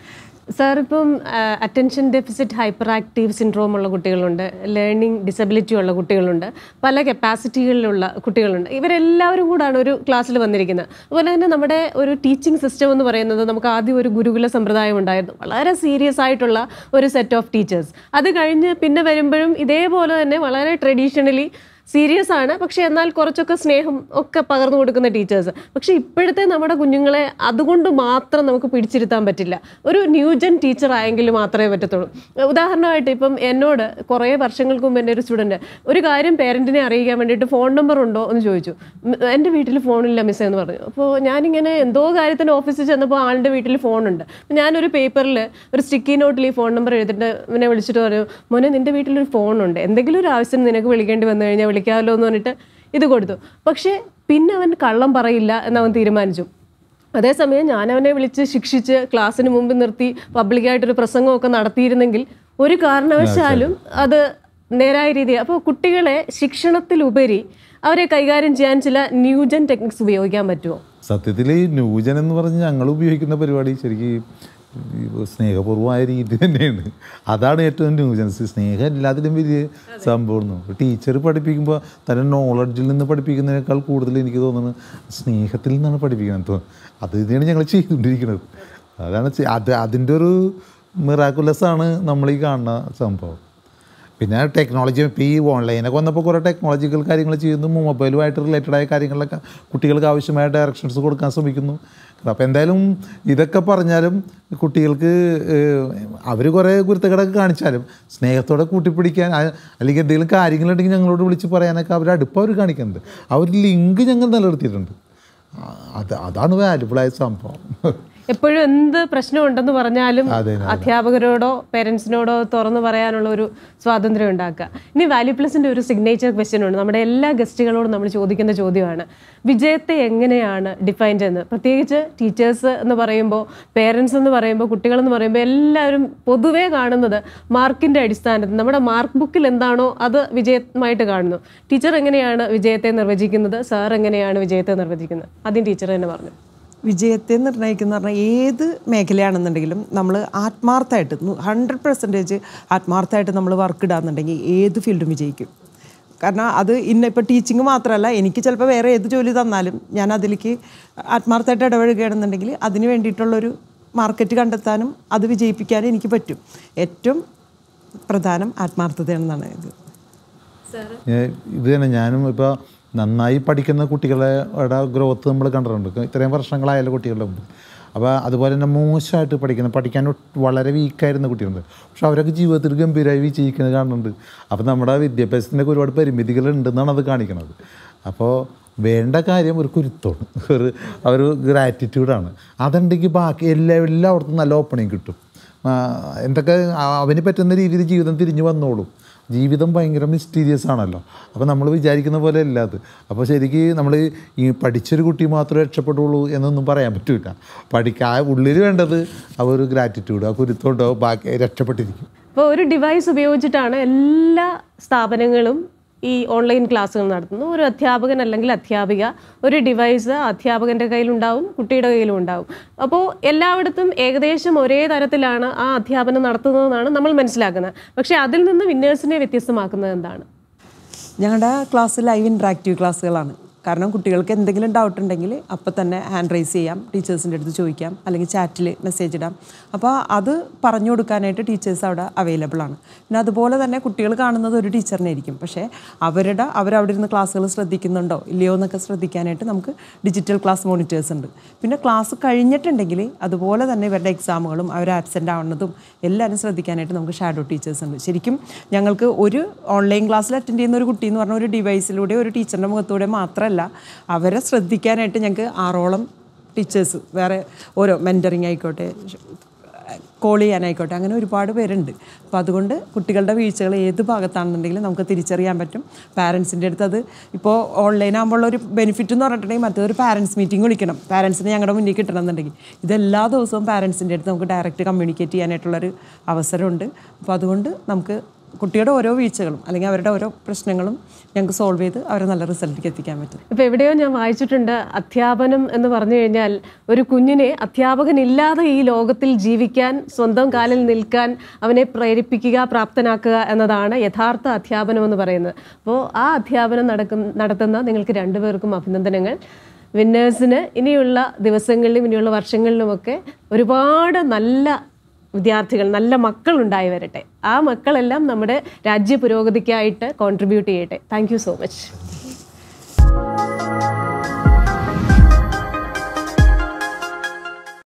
സാർ, ഇപ്പം attention deficit hyperactive syndrome ഉള്ള കുട്ടികളുണ്ട്, ലേണിംഗ് ഡിസബിലിറ്റി ഉള്ള കുട്ടികളുണ്ട്, പല കപ്പാസിറ്റികളിലുള്ള കുട്ടികളുണ്ട്. ഇവരെല്ലാവരും കൂടാണ് ഒരു ക്ലാസ്സിൽ വന്നിരിക്കുന്നത്. അതുപോലെ തന്നെ നമ്മുടെ ഒരു ടീച്ചിങ് സിസ്റ്റം എന്ന് പറയുന്നത് നമുക്ക് ആദ്യം ഒരു ഗുരുകുല സമ്പ്രദായം ഉണ്ടായിരുന്നു, വളരെ സീരിയസ് ആയിട്ടുള്ള ഒരു സെറ്റ് ഓഫ് ടീച്ചേഴ്സ്. അത് കഴിഞ്ഞ് പിന്നെ വരുമ്പോഴും ഇതേപോലെ തന്നെ വളരെ ട്രഡീഷണലി സീരിയസ് ആണ്, പക്ഷേ എന്നാൽ കുറച്ചൊക്കെ സ്നേഹം ഒക്കെ പകർന്നു കൊടുക്കുന്ന ടീച്ചേഴ്സ്. പക്ഷേ ഇപ്പോഴത്തെ നമ്മുടെ കുഞ്ഞുങ്ങളെ അതുകൊണ്ട് മാത്രം നമുക്ക് പിടിച്ചിരുത്താൻ പറ്റില്ല. ഒരു ന്യൂജൻ ടീച്ചർ ആയെങ്കിൽ മാത്രമേ പറ്റത്തുള്ളൂ. ഉദാഹരണമായിട്ട് ഇപ്പം എന്നോട് കുറേ വർഷങ്ങൾക്ക് മുമ്പ് എൻ്റെ ഒരു സ്റ്റുഡൻറ്റ് ഒരു കാര്യം പേരൻറ്റിനെ അറിയിക്കാൻ വേണ്ടിയിട്ട് ഫോൺ നമ്പർ ഉണ്ടോ എന്ന് ചോദിച്ചു. എൻ്റെ വീട്ടിൽ ഫോണില്ല മിസ്സേ എന്ന് പറഞ്ഞു. അപ്പോൾ ഞാനിങ്ങനെ എന്തോ കാര്യത്തിന് ഓഫീസിൽ ചെന്നപ്പോൾ ആളുടെ വീട്ടിൽ ഫോണുണ്ട്. ഞാനൊരു പേപ്പറിൽ ഒരു സ്റ്റിക്കി നോട്ടിൽ ഈ ഫോൺ നമ്പർ എഴുതിയിട്ട് എന്നെ വിളിച്ചിട്ട് പറഞ്ഞു, മോനെ നിൻ്റെ വീട്ടിലൊരു ഫോണുണ്ട്, എന്തെങ്കിലും ഒരു ആവശ്യം നിനക്ക് വിളിക്കേണ്ടി വന്നു കഴിഞ്ഞാൽ വിളിക്കാമല്ലോ എന്ന് പറഞ്ഞിട്ട് ഇത് കൊടുത്തു. പക്ഷേ പിന്നെ അവൻ കള്ളം പറയില്ല എന്നവൻ തീരുമാനിച്ചു. അതേസമയം ഞാൻ അവനെ വിളിച്ച് ശിക്ഷിച്ച് ക്ലാസ്സിന് മുമ്പ് നിർത്തി പബ്ലിക്കായിട്ടൊരു പ്രസംഗമൊക്കെ നടത്തിയിരുന്നെങ്കിൽ ഒരു കാരണവശാലും അത് നേരായ രീതി. അപ്പോൾ കുട്ടികളെ ശിക്ഷണത്തിലുപരി അവരെ കൈകാര്യം ചെയ്യാൻ ചില ന്യൂജൻ ടെക്നിക്സ് ഉപയോഗിക്കാൻ പറ്റുമോ? സത്യത്തിൽ ഈ ന്യൂജൻ എന്ന് പറഞ്ഞ് ഞങ്ങൾ ഉപയോഗിക്കുന്ന പരിപാടി ശരിക്കും സ്നേഹപൂർവമായ രീതി തന്നെയാണ്. അതാണ് ഏറ്റവും ന്യൂജൻസ്. സ്നേഹം എല്ലാത്തിലും വലിയ സംഭവമാണ്. ടീച്ചർ പഠിപ്പിക്കുമ്പോൾ തന്നെ നോളജിൽ നിന്ന് പഠിപ്പിക്കുന്നതിനേക്കാൾ കൂടുതൽ എനിക്ക് തോന്നുന്നത് സ്നേഹത്തിൽ നിന്നാണ് പഠിപ്പിക്കുന്നത് തോന്നുന്നത്. അത് തന്നെയാണ് ഞങ്ങൾ ചെയ്തുകൊണ്ടിരിക്കുന്നത്. അതാണ് അതിൻ്റെ ഒരു മിറാക്കുലസ് ആണ് നമ്മളീ കാണുന്ന സംഭവം. പിന്നെ ടെക്നോളജി ഇപ്പോൾ ഈ ഓൺലൈനൊക്കെ വന്നപ്പോൾ കുറേ ടെക്നോളജിക്കൽ കാര്യങ്ങൾ ചെയ്യുന്നു, മൊബൈലുമായിട്ട് റിലേറ്റഡായ കാര്യങ്ങളിലൊക്കെ കുട്ടികൾക്ക് ആവശ്യമായ ഡയറക്ഷൻസ് കൊടുക്കാൻ ശ്രമിക്കുന്നു. അപ്പോൾ എന്തായാലും ഇതൊക്കെ പറഞ്ഞാലും കുട്ടികൾക്ക് അവർ കുറേ കുരുത്തക്കേടൊക്കെ കാണിച്ചാലും സ്നേഹത്തോടെ കൂട്ടിപ്പിടിക്കാൻ അല്ലെങ്കിൽ എന്തെങ്കിലും കാര്യങ്ങളുണ്ടെങ്കിൽ ഞങ്ങളോട് വിളിച്ച് പറയാനൊക്കെ അടുപ്പം അവർ കാണിക്കുന്നുണ്ട്. ആ ഒരു ലിങ്ക് ഞങ്ങൾ നിലനിർത്തിയിട്ടുണ്ട്. അതാണ് വാല്യുബിളായ സംഭവം. എപ്പോഴും എന്ത് പ്രശ്നമുണ്ടെന്ന് പറഞ്ഞാലും അധ്യാപകരോടോ പേരൻസിനോടോ തുറന്നു പറയാനുള്ള ഒരു സ്വാതന്ത്ര്യം ഉണ്ടാക്കുക. ഇനി വാല്യൂ പ്ലസിൻ്റെ ഒരു സിഗ്നേച്ചർ ക്വസ്റ്റ്യൻ ഉണ്ട്. നമ്മുടെ എല്ലാ ഗസ്റ്റുകളോടും നമ്മൾ ചോദിക്കുന്ന ചോദ്യമാണ്, വിജയത്തെ എങ്ങനെയാണ് ഡിഫൈൻ ചെയ്യുന്നത്? പ്രത്യേകിച്ച് ടീച്ചേഴ്സ് എന്ന് പറയുമ്പോൾ, പേരൻസ് എന്ന് പറയുമ്പോൾ, കുട്ടികളെന്ന് പറയുമ്പോൾ എല്ലാവരും പൊതുവേ കാണുന്നത് മാർക്കിൻ്റെ അടിസ്ഥാനത്തിൽ നമ്മുടെ മാർക്ക് ബുക്കിൽ എന്താണോ അത് വിജയമായിട്ട് കാണുന്നു. ടീച്ചർ എങ്ങനെയാണ് വിജയത്തെ നിർവചിക്കുന്നത്? സാർ എങ്ങനെയാണ് വിജയത്തെ നിർവചിക്കുന്നത്? ആദ്യം ടീച്ചർ തന്നെ പറഞ്ഞു. വിജയത്തെ നിർണ്ണയിക്കുന്ന പറഞ്ഞാൽ ഏത് മേഖലയാണെന്നുണ്ടെങ്കിലും നമ്മൾ ആത്മാർത്ഥമായിട്ട് 100% ആത്മാർത്ഥമായിട്ട് നമ്മൾ വർക്ക് ഇടാന്നുണ്ടെങ്കിൽ ഏത് ഫീൽഡും വിജയിക്കും. കാരണം അത് ഇപ്പോൾ ടീച്ചിങ് മാത്രമല്ല, എനിക്ക് ചിലപ്പോൾ വേറെ ഏത് ജോലി തന്നാലും ഞാൻ അതിലേക്ക് ആത്മാർത്ഥമായിട്ട് ഇടപഴകുകയാണെന്നുണ്ടെങ്കിൽ അതിന് വേണ്ടിയിട്ടുള്ളൊരു മാർക്കറ്റ് കണ്ടെത്താനും അത് വിജയിപ്പിക്കാനും എനിക്ക് പറ്റും. ഏറ്റവും പ്രധാനം ആത്മാർത്ഥതയാണെന്നാണ് ഇത് തന്നെ. ഞാനും ഇപ്പോൾ നന്നായി പഠിക്കുന്ന കുട്ടികളുടെ ഗ്രോത്ത് നമ്മൾ കണ്ടിട്ടുണ്ട്. ഇത്രയും വർഷങ്ങളായാലും കുട്ടികളുടെ മുമ്പ്. അപ്പോൾ അതുപോലെ തന്നെ മോശമായിട്ട് പഠിക്കാൻ വളരെ വീക്കായിരുന്ന കുട്ടികളുണ്ട്. പക്ഷെ അവരൊക്കെ ജീവിതത്തിൽ ഗംഭീരമായി വിജയിക്കുന്നത് കാണുന്നുണ്ട്. അപ്പോൾ നമ്മുടെ വിദ്യാഭ്യാസത്തിനൊക്കെ ഒരുപാട് പരിമിതികളുണ്ടെന്നാണ് അത് കാണിക്കുന്നത്. അപ്പോൾ വേണ്ട കാര്യം ഒരു കുരുത്തോണ്, ഒരു ഗ്രാറ്റിറ്റ്യൂഡാണ്. അതുണ്ടെങ്കിൽ ബാക്കി എല്ലായിടത്തും നല്ല ഓപ്പണിങ് കിട്ടും. എന്തൊക്കെ അവന് പറ്റുന്ന രീതിയിൽ ജീവിതം തിരിഞ്ഞു വന്നോളും. ജീവിതം ഭയങ്കര മിസ്റ്റീരിയസ് ആണല്ലോ. അപ്പോൾ നമ്മൾ വിചാരിക്കുന്ന പോലെ അല്ല അത്. അപ്പോൾ ശരിക്കും നമ്മൾ ഈ പഠിച്ചൊരു കുട്ടി മാത്രമേ രക്ഷപ്പെടുള്ളൂ എന്നൊന്നും പറയാൻ പറ്റില്ല. ഉള്ളിൽ വേണ്ടത് ആ ഒരു ഗ്രാറ്റിറ്റ്യൂഡ്, ആ കുരുത്തോണ്ടോ ബാക്കി രക്ഷപ്പെട്ടിരിക്കും. ഇപ്പോൾ ഒരു ഡിവൈസ് ഉപയോഗിച്ചിട്ടാണ് എല്ലാ സ്ഥാപനങ്ങളും ഈ ഓൺലൈൻ ക്ലാസ്സുകൾ നടത്തുന്നു. ഒരു അധ്യാപകൻ അല്ലെങ്കിൽ അധ്യാപിക ഒരു ഡിവൈസ് അധ്യാപകൻ്റെ കയ്യിലുണ്ടാവും, കുട്ടിയുടെ കയ്യിലും ഉണ്ടാവും. അപ്പോൾ എല്ലായിടത്തും ഏകദേശം ഒരേ തരത്തിലാണ് ആ അധ്യാപനം നടത്തുന്നതെന്നാണ് നമ്മൾ മനസ്സിലാക്കുന്നത്. പക്ഷേ അതിൽ നിന്ന് വിന്നേഴ്സിനെ വ്യത്യസ്തമാക്കുന്നത് എന്താണ്? ഞങ്ങളുടെ ക്ലാസ് ലൈവ് ഇൻട്രാക്റ്റീവ് ക്ലാസ്സുകളാണ്. കാരണം കുട്ടികൾക്ക് എന്തെങ്കിലും ഡൗട്ട് ഉണ്ടെങ്കിൽ അപ്പോൾ തന്നെ ഹാൻഡ് റൈസ് ചെയ്യാം, ടീച്ചേഴ്സിൻ്റെ അടുത്ത് ചോദിക്കാം, അല്ലെങ്കിൽ ചാറ്റിൽ മെസ്സേജ് ഇടാം. അപ്പോൾ അത് പറഞ്ഞു കൊടുക്കാനായിട്ട് ടീച്ചേഴ്സ് അവിടെ അവൈലബിൾ ആണ്. പിന്നെ അതുപോലെ തന്നെ കുട്ടികൾ കാണുന്നത് ഒരു ടീച്ചറിനായിരിക്കും, പക്ഷേ അവരവിടെ ഇരുന്ന് ക്ലാസ്സുകൾ ശ്രദ്ധിക്കുന്നുണ്ടോ ഇല്ലയോ എന്നൊക്കെ ശ്രദ്ധിക്കാനായിട്ട് നമുക്ക് ഡിജിറ്റൽ ക്ലാസ് മോണിറ്റേഴ്സ് ഉണ്ട്. പിന്നെ ക്ലാസ് കഴിഞ്ഞിട്ടുണ്ടെങ്കിൽ അതുപോലെ തന്നെ ഇവരുടെ എക്സാമുകളും അവർ ആബ്സെൻ്റ് ആവുന്നതും എല്ലാവരും ശ്രദ്ധിക്കാനായിട്ട് നമുക്ക് ഷാഡോ ടീച്ചേഴ്സ് ഉണ്ട്. ശരിക്കും ഞങ്ങൾക്ക് ഒരു ഓൺലൈൻ ക്ലാസ്സിൽ അറ്റൻഡ് ചെയ്യുന്ന ഒരു കുട്ടി എന്ന് പറഞ്ഞാൽ ഒരു ഡിവൈസിലൂടെ ഒരു ടീച്ചറിൻ്റെ മുഖത്തൂടെ മാത്രമല്ല, അവരെ ശ്രദ്ധിക്കാനായിട്ട് ഞങ്ങൾക്ക് 6ഓളം ടീച്ചേഴ്സ് വേറെ ഓരോ മെൻറ്ററിങ് ആയിക്കോട്ടെ, കോൾ ചെയ്യാനായിക്കോട്ടെ, അങ്ങനെ ഒരുപാട് പേരുണ്ട്. അപ്പോൾ അതുകൊണ്ട് കുട്ടികളുടെ വീഴ്ചകൾ ഏത് ഭാഗത്താണെന്നുണ്ടെങ്കിലും നമുക്ക് തിരിച്ചറിയാൻ പറ്റും. പാരൻസിൻ്റെ അടുത്ത് അത് ഇപ്പോൾ ഓൺലൈൻ ആകുമ്പോൾ ഒരു ബെനിഫിറ്റ് എന്ന് പറഞ്ഞിട്ടുണ്ടെങ്കിൽ മറ്റൊരു പാരൻസ് മീറ്റിംഗ് വിളിക്കണം, പാരൻസിനെ ഞങ്ങളുടെ മുന്നിൽ കിട്ടണം എന്നുണ്ടെങ്കിൽ ഇതെല്ലാ ദിവസവും പാരൻസിൻ്റെ അടുത്ത് നമുക്ക് ഡയറക്റ്റ് കമ്മ്യൂണിക്കേറ്റ് ചെയ്യാനായിട്ടുള്ളൊരു അവസരമുണ്ട്. അപ്പോൾ അതുകൊണ്ട് നമുക്ക് കുട്ടിയുടെ ഓരോ വീഴ്ചകളും അല്ലെങ്കിൽ അവരുടെ ഓരോ പ്രശ്നങ്ങളും ഞങ്ങൾക്ക് സോൾവ് ചെയ്ത് അവരെ നല്ല റിസൾട്ടിലേക്ക് എത്തിക്കാൻ പറ്റും. ഇപ്പോൾ എവിടെയോ ഞാൻ വായിച്ചിട്ടുണ്ട്, അധ്യാപനം എന്ന് പറഞ്ഞു കഴിഞ്ഞാൽ ഒരു കുഞ്ഞിനെ അധ്യാപകനില്ലാതെ ഈ ലോകത്തിൽ ജീവിക്കാൻ, സ്വന്തം കാലിൽ നിൽക്കാൻ അവനെ പ്രേരിപ്പിക്കുക, പ്രാപ്തനാക്കുക എന്നതാണ് യഥാർത്ഥ അധ്യാപനം എന്ന് പറയുന്നത്. അപ്പോൾ ആ അധ്യാപനം നടത്തുന്ന നിങ്ങൾക്ക് രണ്ടുപേർക്കും അഭിനന്ദനങ്ങൾ. വിന്നേഴ്സിന് ഇനിയുള്ള ദിവസങ്ങളിലും ഇനിയുള്ള വർഷങ്ങളിലുമൊക്കെ ഒരുപാട് നല്ല വിദ്യാർത്ഥികൾ, നല്ല മക്കൾ ഉണ്ടായി വരട്ടെ. ആ മക്കളെല്ലാം നമ്മുടെ രാജ്യ പുരോഗതിക്കായിട്ട് കോൺട്രിബ്യൂട്ട് ചെയ്യട്ടെ. Thank you so much.